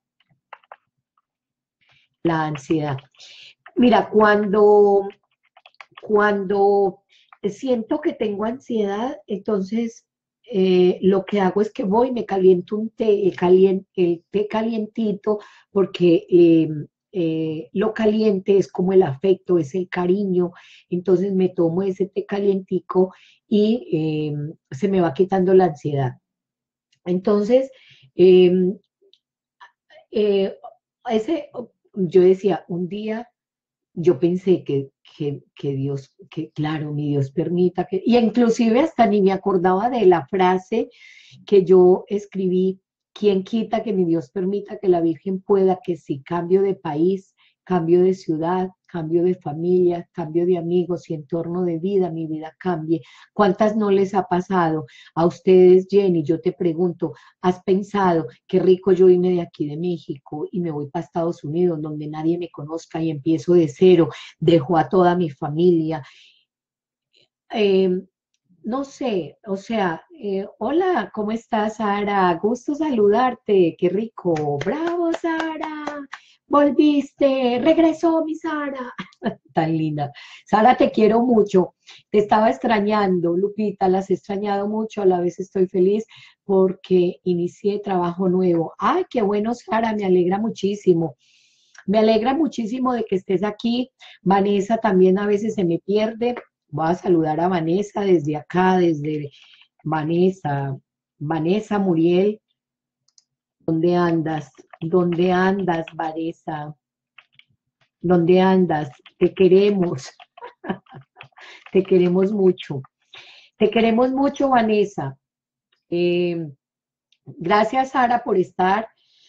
la ansiedad. Mira, cuando, cuando siento que tengo ansiedad, entonces eh, lo que hago es que voy, me caliento un té, el, calien- el té calientito, porque eh, eh, lo caliente es como el afecto, es el cariño, entonces me tomo ese té calientico y eh, se me va quitando la ansiedad. Entonces, eh, eh, ese, yo decía, un día yo pensé que, que, que Dios, que claro, mi Dios permita que, y inclusive hasta ni me acordaba de la frase que yo escribí: ¿quién quita que mi Dios permita que la Virgen pueda, que si cambio de país, cambio de ciudad, cambio de familia, cambio de amigos y entorno de vida, mi vida cambie? ¿Cuántas no les ha pasado? A ustedes, Jenny, yo te pregunto, ¿has pensado qué rico yo irme de aquí de México y me voy para Estados Unidos, donde nadie me conozca y empiezo de cero, dejo a toda mi familia? Eh, no sé, o sea, eh, hola, ¿cómo estás, Sara? Gusto saludarte, qué rico. Bravo, Sara, volviste, regresó mi Sara. Tan linda. Sara, te quiero mucho. Te estaba extrañando, Lupita, las he extrañado mucho, a la vez estoy feliz porque inicié trabajo nuevo. Ay, qué bueno, Sara, me alegra muchísimo. Me alegra muchísimo de que estés aquí. Vanessa también a veces se me pierde. Voy a saludar a Vanessa desde acá, desde Vanessa. Vanessa Muriel, ¿dónde andas? ¿Dónde andas, Vanessa? ¿Dónde andas? Te queremos, te queremos mucho. Te queremos mucho, Vanessa. Eh, gracias, Sara, por estar.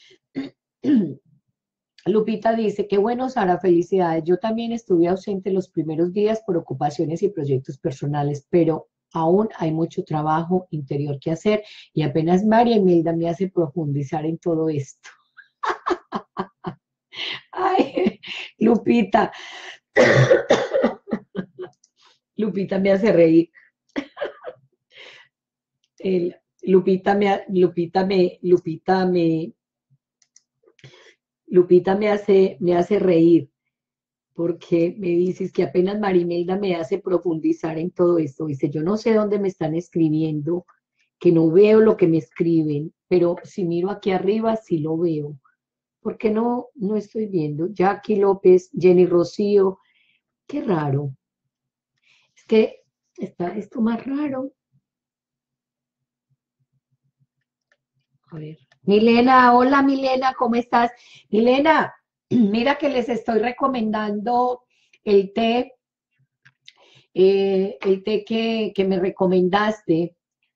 Lupita dice, qué bueno, Sara, felicidades. Yo también estuve ausente los primeros días por ocupaciones y proyectos personales, pero aún hay mucho trabajo interior que hacer y apenas María Imelda me hace profundizar en todo esto. Ay, Lupita, Lupita me hace reír. El, Lupita me, Lupita me, Lupita me, Lupita me hace, me hace reír, porque me dices que apenas Marimelda me hace profundizar en todo esto. Dice, yo no sé dónde me están escribiendo, que no veo lo que me escriben, pero si miro aquí arriba, sí lo veo. ¿Por qué no, no estoy viendo? Jackie López, Jenny Rocío, qué raro. Es que está esto más raro. A ver. Milena, hola Milena, ¿cómo estás? Milena, mira que les estoy recomendando el té, eh, el té que, que me recomendaste.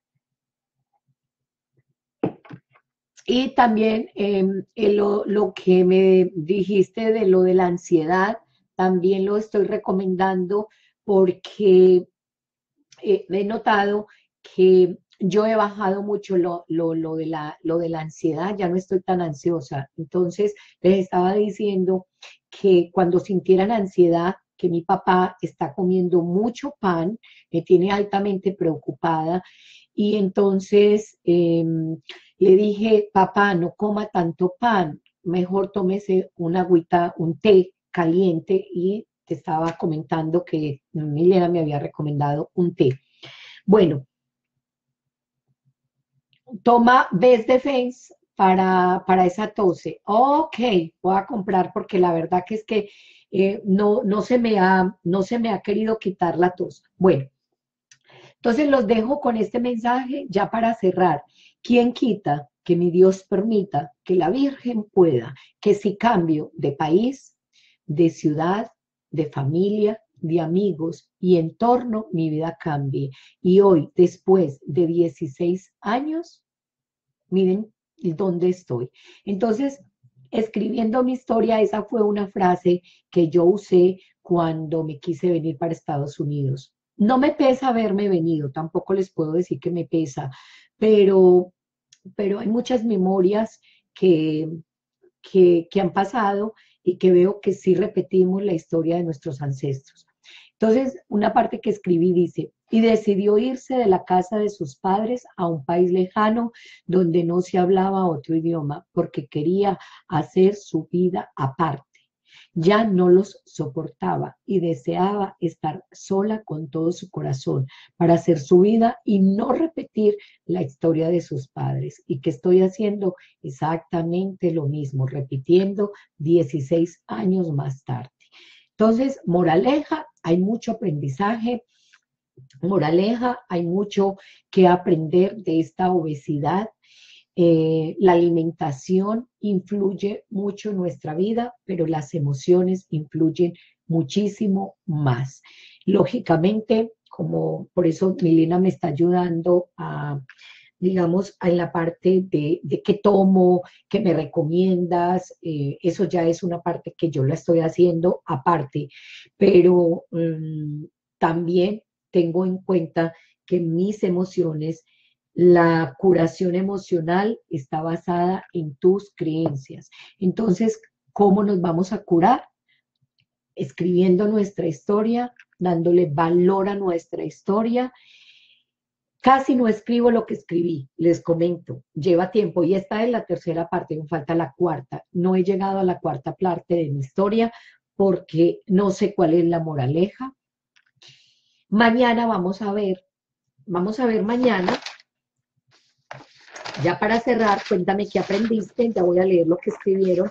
Y también eh, lo, lo que me dijiste de lo de la ansiedad, también lo estoy recomendando porque eh, he notado que yo he bajado mucho lo, lo, lo, de la, lo de la ansiedad, ya no estoy tan ansiosa. Entonces, les estaba diciendo que cuando sintieran ansiedad, que mi papá está comiendo mucho pan, me tiene altamente preocupada. Y entonces eh, le dije, papá, no coma tanto pan, mejor tómese una agüita, un té caliente. Y te estaba comentando que Milena me había recomendado un té. Bueno, toma Best Defense para, para esa tose. Ok, voy a comprar porque la verdad que es que eh, no, no, se me ha, no se me ha querido quitar la tos. Bueno, entonces los dejo con este mensaje ya para cerrar. ¿Quién quita que mi Dios permita que la Virgen pueda, que si cambio de país, de ciudad, de familia, de amigos y entorno, mi vida cambie? Y hoy, después de dieciséis años, miren dónde estoy. Entonces, escribiendo mi historia, esa fue una frase que yo usé cuando me quise venir para Estados Unidos. No me pesa haberme venido, tampoco les puedo decir que me pesa, pero, pero hay muchas memorias que, que, que han pasado y que veo que sí repetimos la historia de nuestros ancestros. Entonces, una parte que escribí dice, y decidió irse de la casa de sus padres a un país lejano donde no se hablaba otro idioma porque quería hacer su vida aparte. ya no los soportaba y deseaba estar sola con todo su corazón para hacer su vida y no repetir la historia de sus padres. ¿Y que estoy haciendo? Exactamente lo mismo, repitiendo dieciséis años más tarde. Entonces, moraleja, hay mucho aprendizaje. Moraleja, hay mucho que aprender de esta obesidad. Eh, la alimentación influye mucho en nuestra vida, pero las emociones influyen muchísimo más. Lógicamente, como por eso Milena me está ayudando a, digamos, en la parte de, de qué tomo, qué me recomiendas, eh, eso ya es una parte que yo la estoy haciendo aparte, pero um, también tengo en cuenta que mis emociones, la curación emocional está basada en tus creencias. Entonces, ¿cómo nos vamos a curar? Escribiendo nuestra historia, dándole valor a nuestra historia. Casi no escribo lo que escribí, les comento, lleva tiempo y esta es la tercera parte, me falta la cuarta. No he llegado a la cuarta parte de mi historia porque no sé cuál es la moraleja. Mañana vamos a ver, vamos a ver mañana. Ya para cerrar, cuéntame qué aprendiste, ya voy a leer lo que escribieron.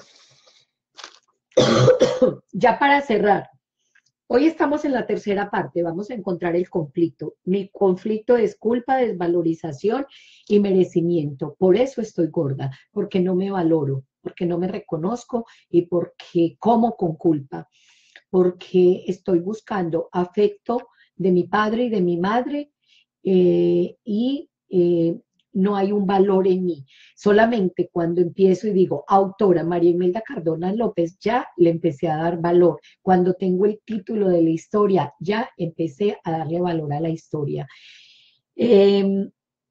Ya para cerrar, hoy estamos en la tercera parte, vamos a encontrar el conflicto. Mi conflicto es culpa, desvalorización y merecimiento. Por eso estoy gorda, porque no me valoro, porque no me reconozco y porque como con culpa, porque estoy buscando afecto de mi padre y de mi madre eh, y eh, no hay un valor en mí. Solamente cuando empiezo y digo, autora María Imelda Cardona López, ya le empecé a dar valor. Cuando tengo el título de la historia, ya empecé a darle valor a la historia. Eh,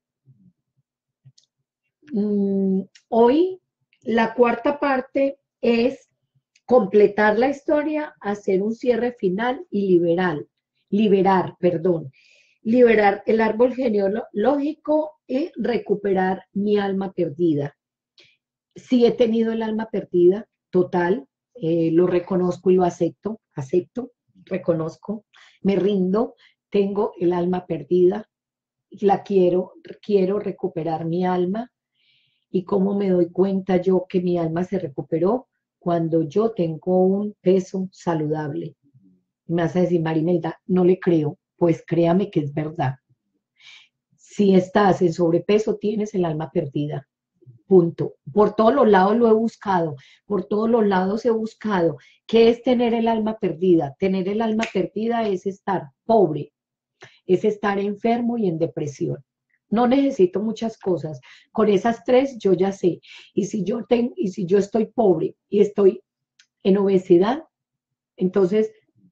mm, hoy, la cuarta parte es completar la historia, hacer un cierre final y liberar, liberar, perdón, liberar el árbol genealógico y recuperar mi alma perdida. Sí he tenido el alma perdida, total, eh, lo reconozco y lo acepto, acepto, reconozco, me rindo, tengo el alma perdida, la quiero, quiero recuperar mi alma. ¿Y cómo me doy cuenta yo que mi alma se recuperó? Cuando yo tengo un peso saludable. Me vas a decir, Marimelda, no le creo. Pues créame que es verdad. Si estás en sobrepeso, tienes el alma perdida. Punto. Por todos los lados lo he buscado, por todos los lados he buscado. ¿Qué es tener el alma perdida? Tener el alma perdida es estar pobre, es estar enfermo y en depresión. No necesito muchas cosas. Con esas tres yo ya sé. Y si yo, tengo, y si yo estoy pobre y estoy en obesidad, entonces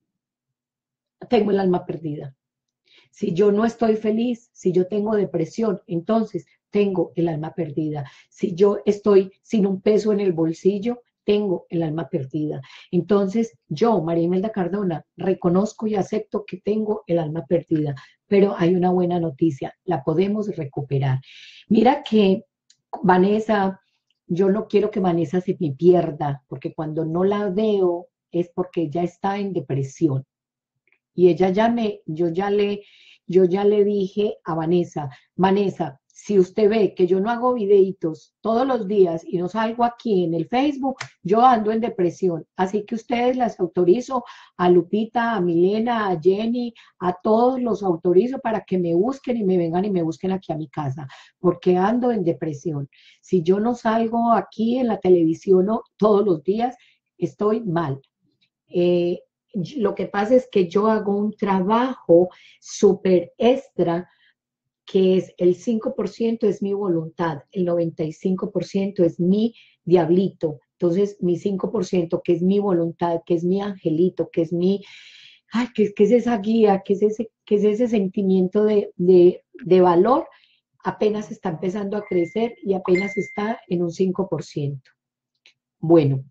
tengo el alma perdida. Si yo no estoy feliz, si yo tengo depresión, entonces tengo el alma perdida. Si yo estoy sin un peso en el bolsillo, tengo el alma perdida. Entonces, yo, María Imelda Cardona, reconozco y acepto que tengo el alma perdida, pero hay una buena noticia, la podemos recuperar. Mira que Vanessa, yo no quiero que Vanessa se me pierda, porque cuando no la veo es porque ella está en depresión. Y ella ya me, yo ya le, yo ya le dije a Vanessa, Vanessa, si usted ve que yo no hago videitos todos los días y no salgo aquí en el Facebook, yo ando en depresión. Así que ustedes las autorizo, a Lupita, a Milena, a Jenny, a todos los autorizo para que me busquen y me vengan y me busquen aquí a mi casa, porque ando en depresión. Si yo no salgo aquí en la televisión no, todos los días, estoy mal. Eh, lo que pasa es que yo hago un trabajo súper extra, que es el cinco por ciento es mi voluntad, el noventa y cinco por ciento es mi diablito. Entonces, mi cinco por ciento, que es mi voluntad, que es mi angelito, que es mi, ay, que, que es esa guía, que es ese, que es ese sentimiento de, de, de valor, apenas está empezando a crecer y apenas está en un cinco por ciento. Bueno,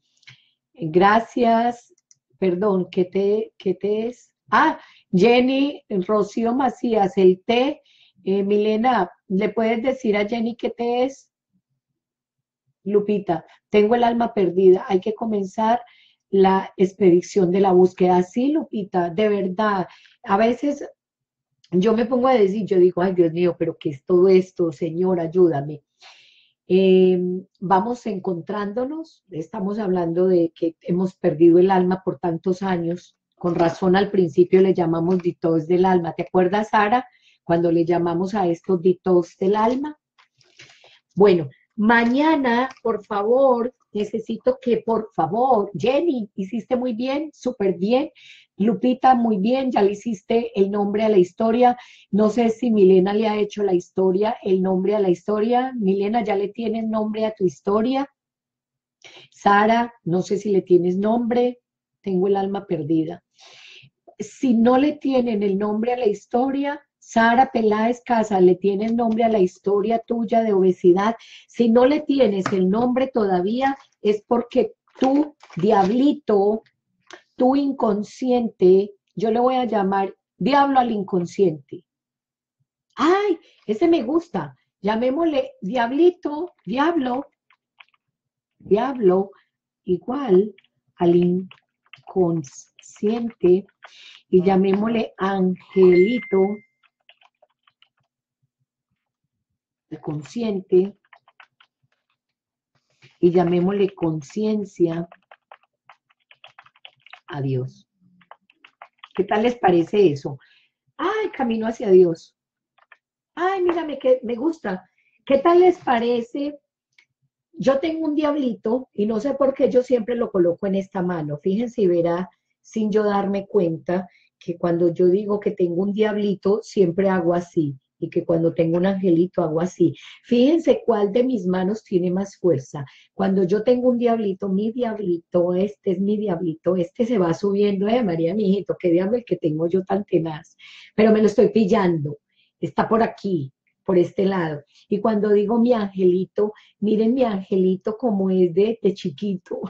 gracias. Perdón, ¿qué te, qué te es? Ah, Jenny, Rocío Macías, el té. Eh, Milena, ¿le puedes decir a Jenny qué té es? Lupita, tengo el alma perdida. Hay que comenzar la expedición de la búsqueda. Sí, Lupita, de verdad, a veces yo me pongo a decir, yo digo, ay Dios mío, pero ¿qué es todo esto? Señor, ayúdame. Eh, vamos encontrándonos, estamos hablando de que hemos perdido el alma por tantos años, con razón al principio le llamamos detox del alma. ¿Te acuerdas, Sara, cuando le llamamos a estos detox del alma? Bueno, mañana, por favor, necesito que, por favor, Jenny, hiciste muy bien, súper bien. Lupita, muy bien, ya le hiciste el nombre a la historia. No sé si Milena le ha hecho la historia, el nombre a la historia. Milena, ¿ya le tienes nombre a tu historia? Sara, no sé si le tienes nombre. Tengo el alma perdida. Si no le tienen el nombre a la historia, Sara Peláez Casa, ¿le tienes nombre a la historia tuya de obesidad? Si no le tienes el nombre todavía, es porque tú, diablito, tu inconsciente, yo le voy a llamar diablo al inconsciente. ¡Ay! Ese me gusta. Llamémosle diablito, diablo, diablo, igual al inconsciente, y llamémosle angelito, el consciente, y llamémosle conciencia a Dios. ¿Qué tal les parece eso? ¡Ay, camino hacia Dios! ¡Ay, mírame, que me gusta! ¿Qué tal les parece? Yo tengo un diablito y no sé por qué yo siempre lo coloco en esta mano. Fíjense y verá, sin yo darme cuenta, que cuando yo digo que tengo un diablito, siempre hago así. Y que cuando tengo un angelito hago así. Fíjense cuál de mis manos tiene más fuerza. Cuando yo tengo un diablito, mi diablito, este es mi diablito, este se va subiendo, eh, María, mi hijito, qué diablo el que tengo yo tan tenaz. Pero me lo estoy pillando. Está por aquí, por este lado. Y cuando digo mi angelito, miren mi angelito como es de, de chiquito.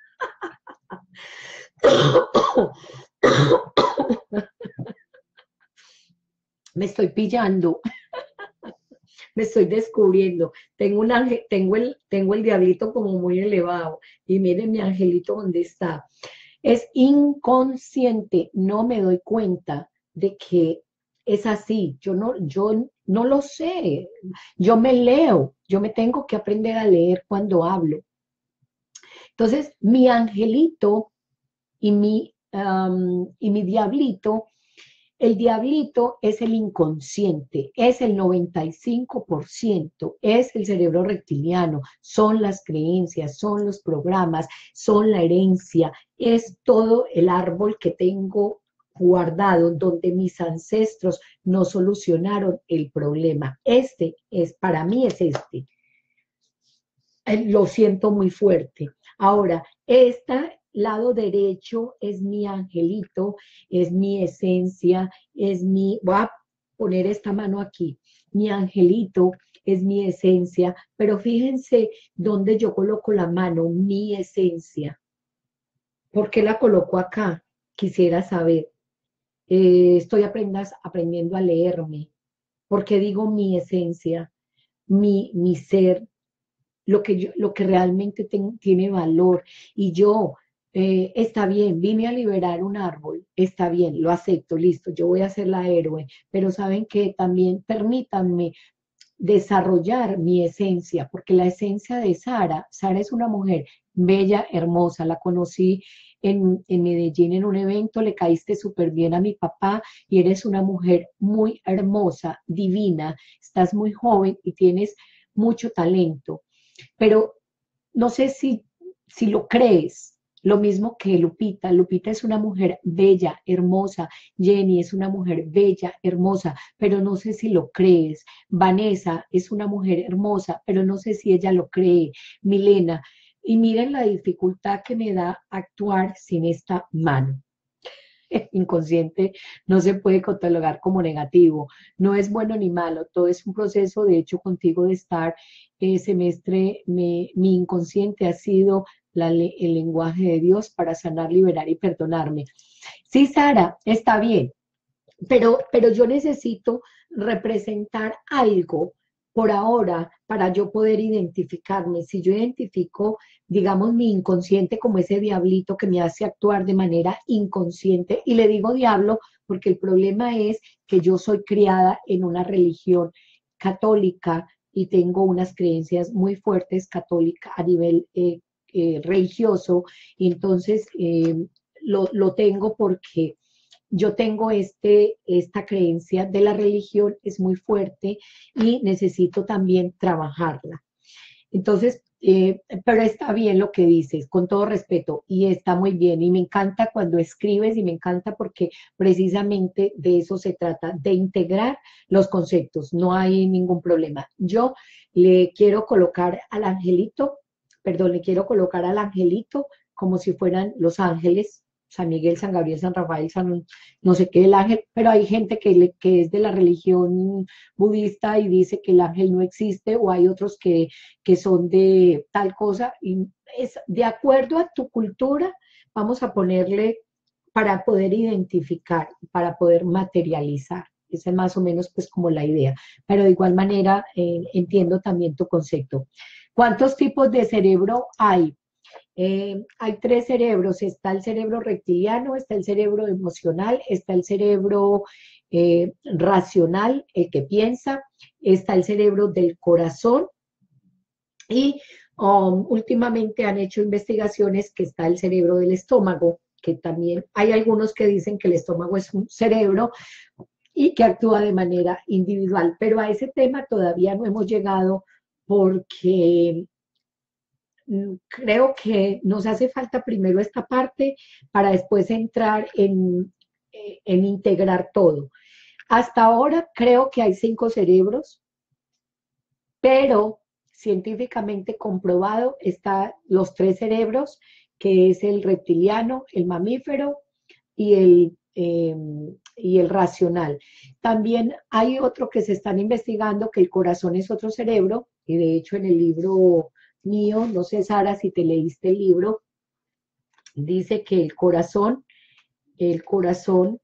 Me estoy pillando. Me estoy descubriendo. Tengo, un ángel, tengo, el, tengo el diablito como muy elevado. Y miren mi angelito dónde está. Es inconsciente. No me doy cuenta de que es así. Yo no, yo no lo sé. Yo me leo. Yo me tengo que aprender a leer cuando hablo. Entonces, mi angelito y mi, um, y mi diablito, el diablito es el inconsciente, es el noventa y cinco por ciento, es el cerebro reptiliano, son las creencias, son los programas, son la herencia, es todo el árbol que tengo guardado donde mis ancestros no solucionaron el problema. Este es, para mí es este. Lo siento muy fuerte. Ahora, este lado derecho es mi angelito, es mi esencia, es mi, voy a poner esta mano aquí, mi angelito es mi esencia, pero fíjense dónde yo coloco la mano, mi esencia. ¿Por qué la coloco acá? Quisiera saber. Eh, estoy aprendas, aprendiendo a leerme. ¿Por qué digo mi esencia, mi, mi ser? Lo que, yo, lo que realmente ten, tiene valor. Y yo, eh, está bien, vine a liberar un árbol, está bien, lo acepto, listo, yo voy a ser la héroe, pero saben que también permítanme desarrollar mi esencia, porque la esencia de Sara, Sara es una mujer bella, hermosa, la conocí en, en Medellín en un evento, le caíste súper bien a mi papá y eres una mujer muy hermosa, divina, estás muy joven y tienes mucho talento. Pero no sé si, si lo crees, lo mismo que Lupita. Lupita es una mujer bella, hermosa. Jenny es una mujer bella, hermosa, pero no sé si lo crees. Vanessa es una mujer hermosa, pero no sé si ella lo cree. Milena, y miren la dificultad que me da actuar sin esta mano. Inconsciente no se puede catalogar como negativo, no es bueno ni malo, todo es un proceso. De hecho, contigo de estar eh, semestre, me, mi inconsciente ha sido la, el lenguaje de Dios para sanar, liberar y perdonarme. Sí, Sara, está bien, pero, pero yo necesito representar algo por ahora, para yo poder identificarme, si yo identifico, digamos, mi inconsciente como ese diablito que me hace actuar de manera inconsciente, y le digo diablo porque el problema es que yo soy criada en una religión católica y tengo unas creencias muy fuertes católicas a nivel eh, eh, religioso, y entonces eh, lo, lo tengo porque yo tengo este, esta creencia de la religión, es muy fuerte y necesito también trabajarla. Entonces, eh, pero está bien lo que dices, con todo respeto, y está muy bien, y me encanta cuando escribes, y me encanta porque precisamente de eso se trata, de integrar los conceptos, no hay ningún problema. Yo le quiero colocar al angelito, perdón, le quiero colocar al angelito como si fueran los ángeles, San Miguel, San Gabriel, San Rafael, San no sé qué, el ángel, pero hay gente que, le, que es de la religión budista y dice que el ángel no existe, o hay otros que, que son de tal cosa, y es de acuerdo a tu cultura, vamos a ponerle para poder identificar, para poder materializar. Esa es más o menos pues como la idea, pero de igual manera eh, entiendo también tu concepto. ¿Cuántos tipos de cerebro hay? Eh, hay tres cerebros, está el cerebro reptiliano, está el cerebro emocional, está el cerebro eh, racional, el que piensa, está el cerebro del corazón, y um, últimamente han hecho investigaciones que está el cerebro del estómago, que también hay algunos que dicen que el estómago es un cerebro y que actúa de manera individual, pero a ese tema todavía no hemos llegado porque creo que nos hace falta primero esta parte para después entrar en, en integrar todo. Hasta ahora creo que hay cinco cerebros, pero científicamente comprobado están los tres cerebros, que es el reptiliano, el mamífero y el, eh, y el racional. También hay otro que se están investigando, que el corazón es otro cerebro, y de hecho en el libro mío, no sé, Sara, si te leíste el libro, dice que el corazón, el corazón,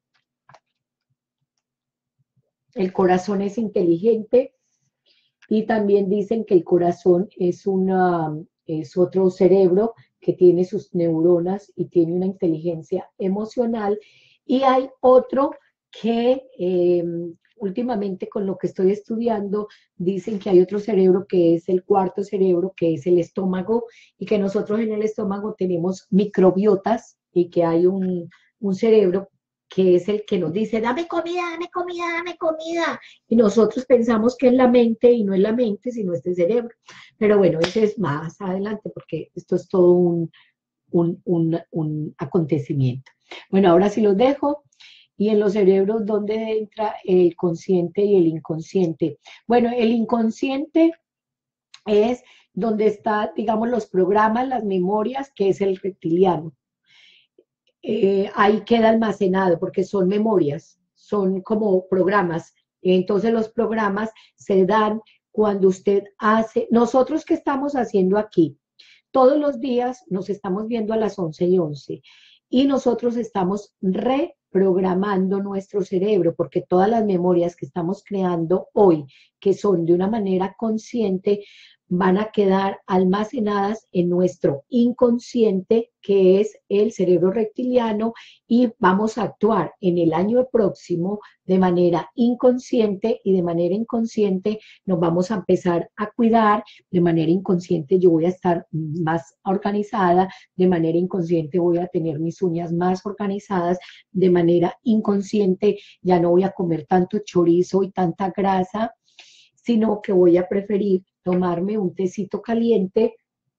el corazón es inteligente, y también dicen que el corazón es, una, es otro cerebro que tiene sus neuronas y tiene una inteligencia emocional, y hay otro que eh, últimamente con lo que estoy estudiando, dicen que hay otro cerebro que es el cuarto cerebro, que es el estómago, y que nosotros en el estómago tenemos microbiotas, y que hay un, un cerebro que es el que nos dice, dame comida, dame comida, dame comida, y nosotros pensamos que es la mente, y no es la mente, sino este cerebro. Pero bueno, ese es más adelante, porque esto es todo un, un, un, un acontecimiento. Bueno, ahora sí los dejo. Y en los cerebros, ¿dónde entra el consciente y el inconsciente? Bueno, el inconsciente es donde está, digamos, los programas, las memorias, que es el reptiliano. Eh, ahí queda almacenado, porque son memorias, son como programas. Entonces los programas se dan cuando usted hace, nosotros que estamos haciendo aquí, todos los días nos estamos viendo a las once y once, y nosotros estamos reprogramando nuestro cerebro, porque todas las memorias que estamos creando hoy, que son de una manera consciente, van a quedar almacenadas en nuestro inconsciente, que es el cerebro reptiliano, y vamos a actuar en el año próximo de manera inconsciente, y de manera inconsciente nos vamos a empezar a cuidar, de manera inconsciente yo voy a estar más organizada, de manera inconsciente voy a tener mis uñas más organizadas, de manera inconsciente ya no voy a comer tanto chorizo y tanta grasa, sino que voy a preferir tomarme un tecito caliente,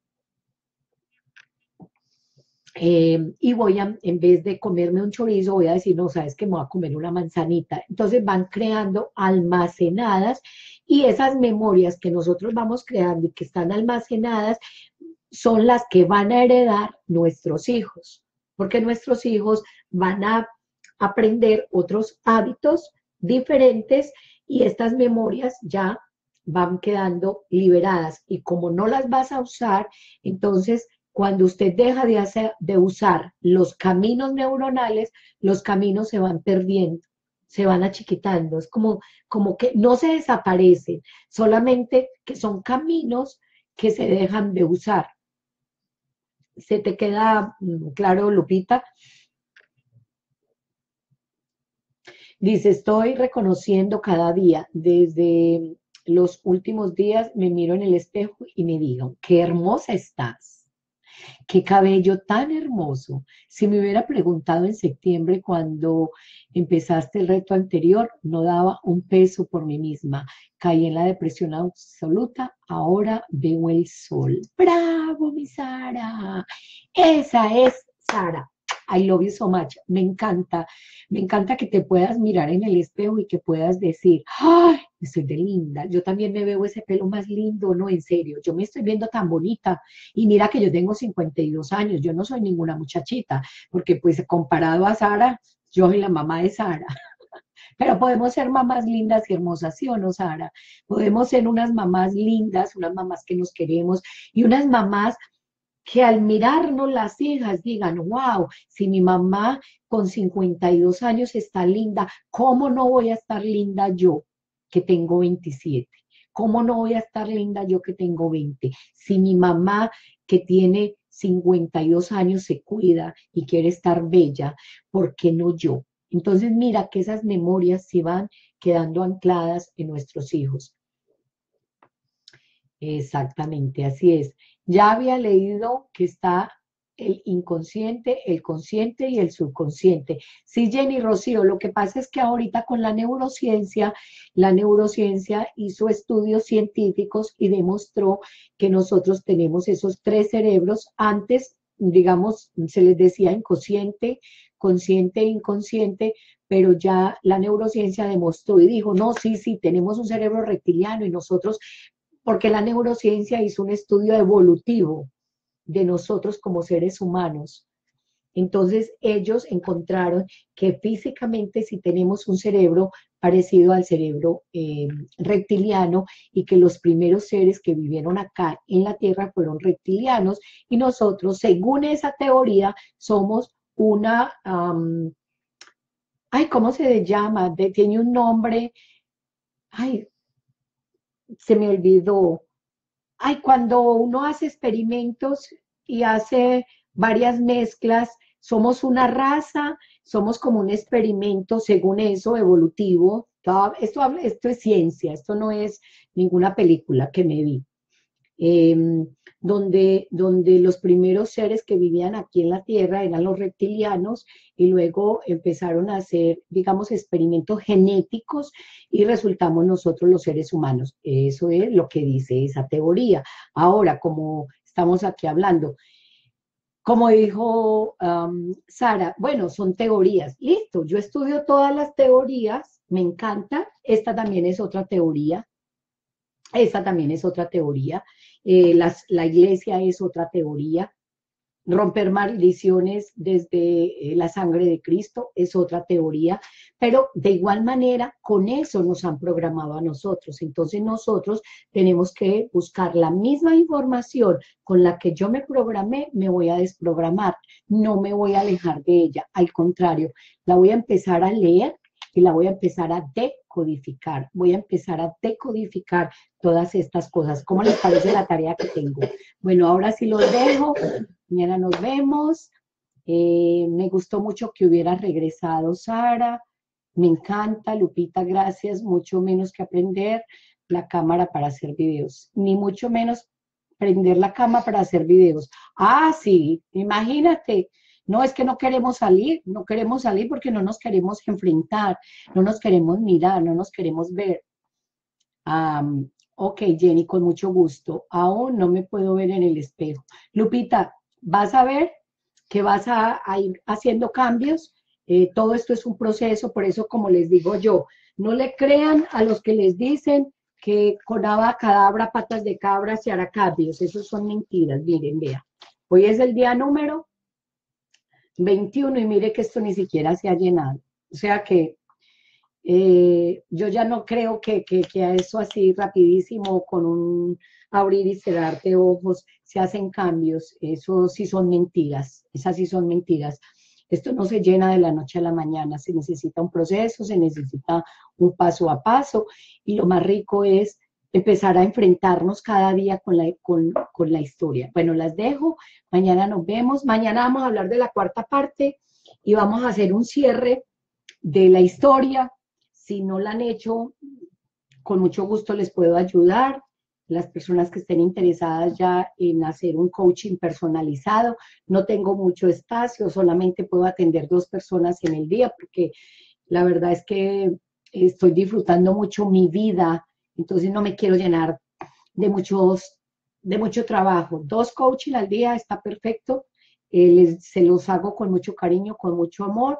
eh, y voy a, en vez de comerme un chorizo, voy a decir, no, sabes que me voy a comer una manzanita. Entonces van creando almacenadas, y esas memorias que nosotros vamos creando y que están almacenadas son las que van a heredar nuestros hijos, porque nuestros hijos van a aprender otros hábitos diferentes, y estas memorias ya van quedando liberadas, y como no las vas a usar, entonces cuando usted deja de, hacer, de usar los caminos neuronales, los caminos se van perdiendo, se van achiquitando, es como, como que no se desaparecen, solamente que son caminos que se dejan de usar. ¿Se te queda mm, claro, Lupita? Dice, estoy reconociendo cada día, desde los últimos días me miro en el espejo y me digo, qué hermosa estás, qué cabello tan hermoso. Si me hubiera preguntado en septiembre cuando empezaste el reto anterior, no daba un peso por mí misma. Caí en la depresión absoluta, ahora veo el sol. ¡Bravo, mi Sara! Esa es Sara. I love you so much. Me encanta. Me encanta que te puedas mirar en el espejo y que puedas decir, ¡ay, estoy de linda! Yo también me veo ese pelo más lindo, no, en serio. Yo me estoy viendo tan bonita. Y mira que yo tengo cincuenta y dos años, yo no soy ninguna muchachita, porque pues comparado a Sara, yo soy la mamá de Sara. Pero podemos ser mamás lindas y hermosas, ¿sí o no, Sara? Podemos ser unas mamás lindas, unas mamás que nos queremos y unas mamás que al mirarnos las hijas digan, wow, si mi mamá con cincuenta y dos años está linda, ¿cómo no voy a estar linda yo que tengo veintisiete? ¿Cómo no voy a estar linda yo que tengo veinte? Si mi mamá que tiene cincuenta y dos años se cuida y quiere estar bella, ¿por qué no yo? Entonces mira que esas memorias se van quedando ancladas en nuestros hijos. Exactamente, así es. Ya había leído que está el inconsciente, el consciente y el subconsciente. Sí, Jenny Rocío, lo que pasa es que ahorita con la neurociencia, la neurociencia hizo estudios científicos y demostró que nosotros tenemos esos tres cerebros. Antes, digamos, se les decía inconsciente, consciente e inconsciente, pero ya la neurociencia demostró y dijo, no, sí, sí, tenemos un cerebro reptiliano y nosotros porque la neurociencia hizo un estudio evolutivo de nosotros como seres humanos. Entonces ellos encontraron que físicamente si tenemos un cerebro parecido al cerebro eh, reptiliano y que los primeros seres que vivieron acá en la Tierra fueron reptilianos y nosotros, según esa teoría, somos una, um, ay, ¿cómo se llama? De, tiene un nombre, ay, se me olvidó. Ay, cuando uno hace experimentos y hace varias mezclas, somos una raza, somos como un experimento, según eso, evolutivo. Todo, esto, esto es ciencia, esto no es ninguna película que me vi. Eh, donde, donde los primeros seres que vivían aquí en la Tierra eran los reptilianos y luego empezaron a hacer, digamos, experimentos genéticos y resultamos nosotros los seres humanos. Eso es lo que dice esa teoría. Ahora, como estamos aquí hablando, como dijo um, Sara, bueno, son teorías. Listo, yo estudio todas las teorías, me encanta. Esta también es otra teoría. Esta también es otra teoría. Eh, las, la iglesia es otra teoría. Romper maldiciones desde eh, la sangre de Cristo es otra teoría, pero de igual manera con eso nos han programado a nosotros. Entonces nosotros tenemos que buscar la misma información con la que yo me programé, me voy a desprogramar, no me voy a alejar de ella, al contrario, la voy a empezar a leer y la voy a empezar a decodificar, voy a empezar a decodificar todas estas cosas. ¿Cómo les parece la tarea que tengo? Bueno, ahora sí los dejo. Mañana nos vemos. Eh, me gustó mucho que hubiera regresado Sara. Me encanta, Lupita, gracias. Mucho menos que aprender la cámara para hacer videos. Ni mucho menos prender la cámara para hacer videos. Ah, sí, imagínate. No, es que no queremos salir, no queremos salir porque no nos queremos enfrentar, no nos queremos mirar, no nos queremos ver. Um, ok, Jenny, con mucho gusto. Aún no me puedo ver en el espejo. Lupita, vas a ver que vas a, a ir haciendo cambios. Eh, todo esto es un proceso, por eso, como les digo yo, no le crean a los que les dicen que con abacadabra, patas de cabra se hará cambios. Esos son mentiras. Miren, vean. Hoy es el día número veintiuno y mire que esto ni siquiera se ha llenado. O sea que eh, yo ya no creo que, que, que a eso así rapidísimo, con un abrir y cerrar de ojos, se hacen cambios. Eso sí son mentiras, esas sí son mentiras. Esto no se llena de la noche a la mañana, se necesita un proceso, se necesita un paso a paso, y lo más rico es empezar a enfrentarnos cada día con la, con, con la historia. Bueno, las dejo, mañana nos vemos, mañana vamos a hablar de la cuarta parte y vamos a hacer un cierre de la historia. Si no la han hecho, con mucho gusto les puedo ayudar. Las personas que estén interesadas ya en hacer un coaching personalizado, no tengo mucho espacio, solamente puedo atender dos personas en el día, porque la verdad es que estoy disfrutando mucho mi vida, entonces no me quiero llenar de, muchos, de mucho trabajo. Dos coaching al día está perfecto, eh, les, se los hago con mucho cariño, con mucho amor,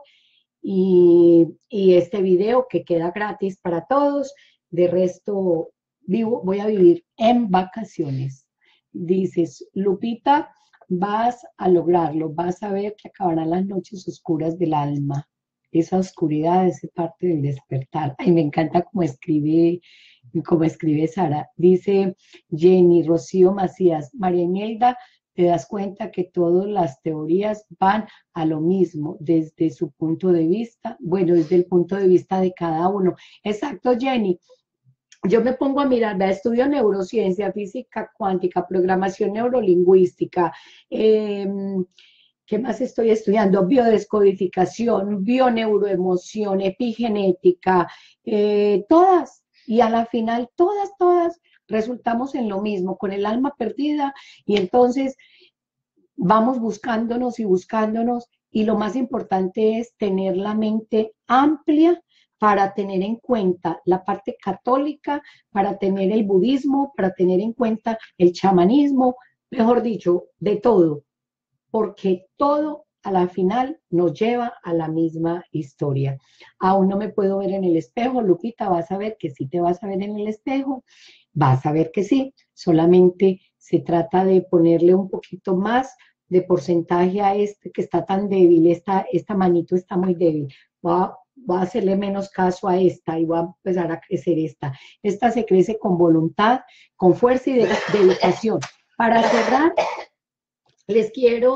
y, y este video que queda gratis para todos. De resto, vivo, voy a vivir en vacaciones. Dices, Lupita, vas a lograrlo, vas a ver que acabarán las noches oscuras del alma. Esa oscuridad es parte del despertar. Ay, me encanta cómo escribe, cómo escribe Sara. Dice Jenny, Rocío Macías, María Imelda, te das cuenta que todas las teorías van a lo mismo desde su punto de vista. Bueno, desde el punto de vista de cada uno. Exacto, Jenny. Yo me pongo a mirar, ¿verdad? Estudio neurociencia, física cuántica, programación neurolingüística, eh, ¿qué más estoy estudiando? Biodescodificación, bioneuroemoción, epigenética, eh, todas. Y a la final, todas, todas resultamos en lo mismo, con el alma perdida, y entonces vamos buscándonos y buscándonos, y lo más importante es tener la mente amplia para tener en cuenta la parte católica, para tener el budismo, para tener en cuenta el chamanismo, mejor dicho, de todo, porque todo a la final nos lleva a la misma historia. Aún no me puedo ver en el espejo, Lupita, vas a ver que sí te vas a ver en el espejo, vas a ver que sí, solamente se trata de ponerle un poquito más de porcentaje a este que está tan débil, esta, esta manito está muy débil, voy a, voy a hacerle menos caso a esta y voy a empezar a crecer esta. Esta se crece con voluntad, con fuerza y de, dedicación. Para cerrar, les quiero,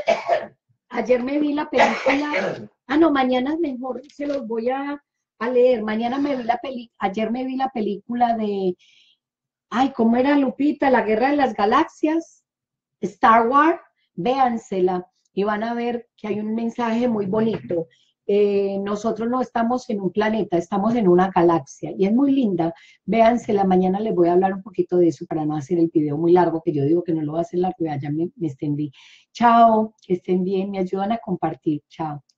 ayer me vi la película, ah no, mañana mejor se los voy a, a leer, mañana me vi la película, ayer me vi la película de, ay, ¿cómo era, Lupita? La Guerra de las Galaxias, Star Wars, véansela y van a ver que hay un mensaje muy bonito. Eh, nosotros no estamos en un planeta, estamos en una galaxia y es muy linda. Véansela, mañana les voy a hablar un poquito de eso para no hacer el video muy largo, que yo digo que no lo voy a hacer largo, ya me, me extendí. Chao, que estén bien, me ayudan a compartir, chao.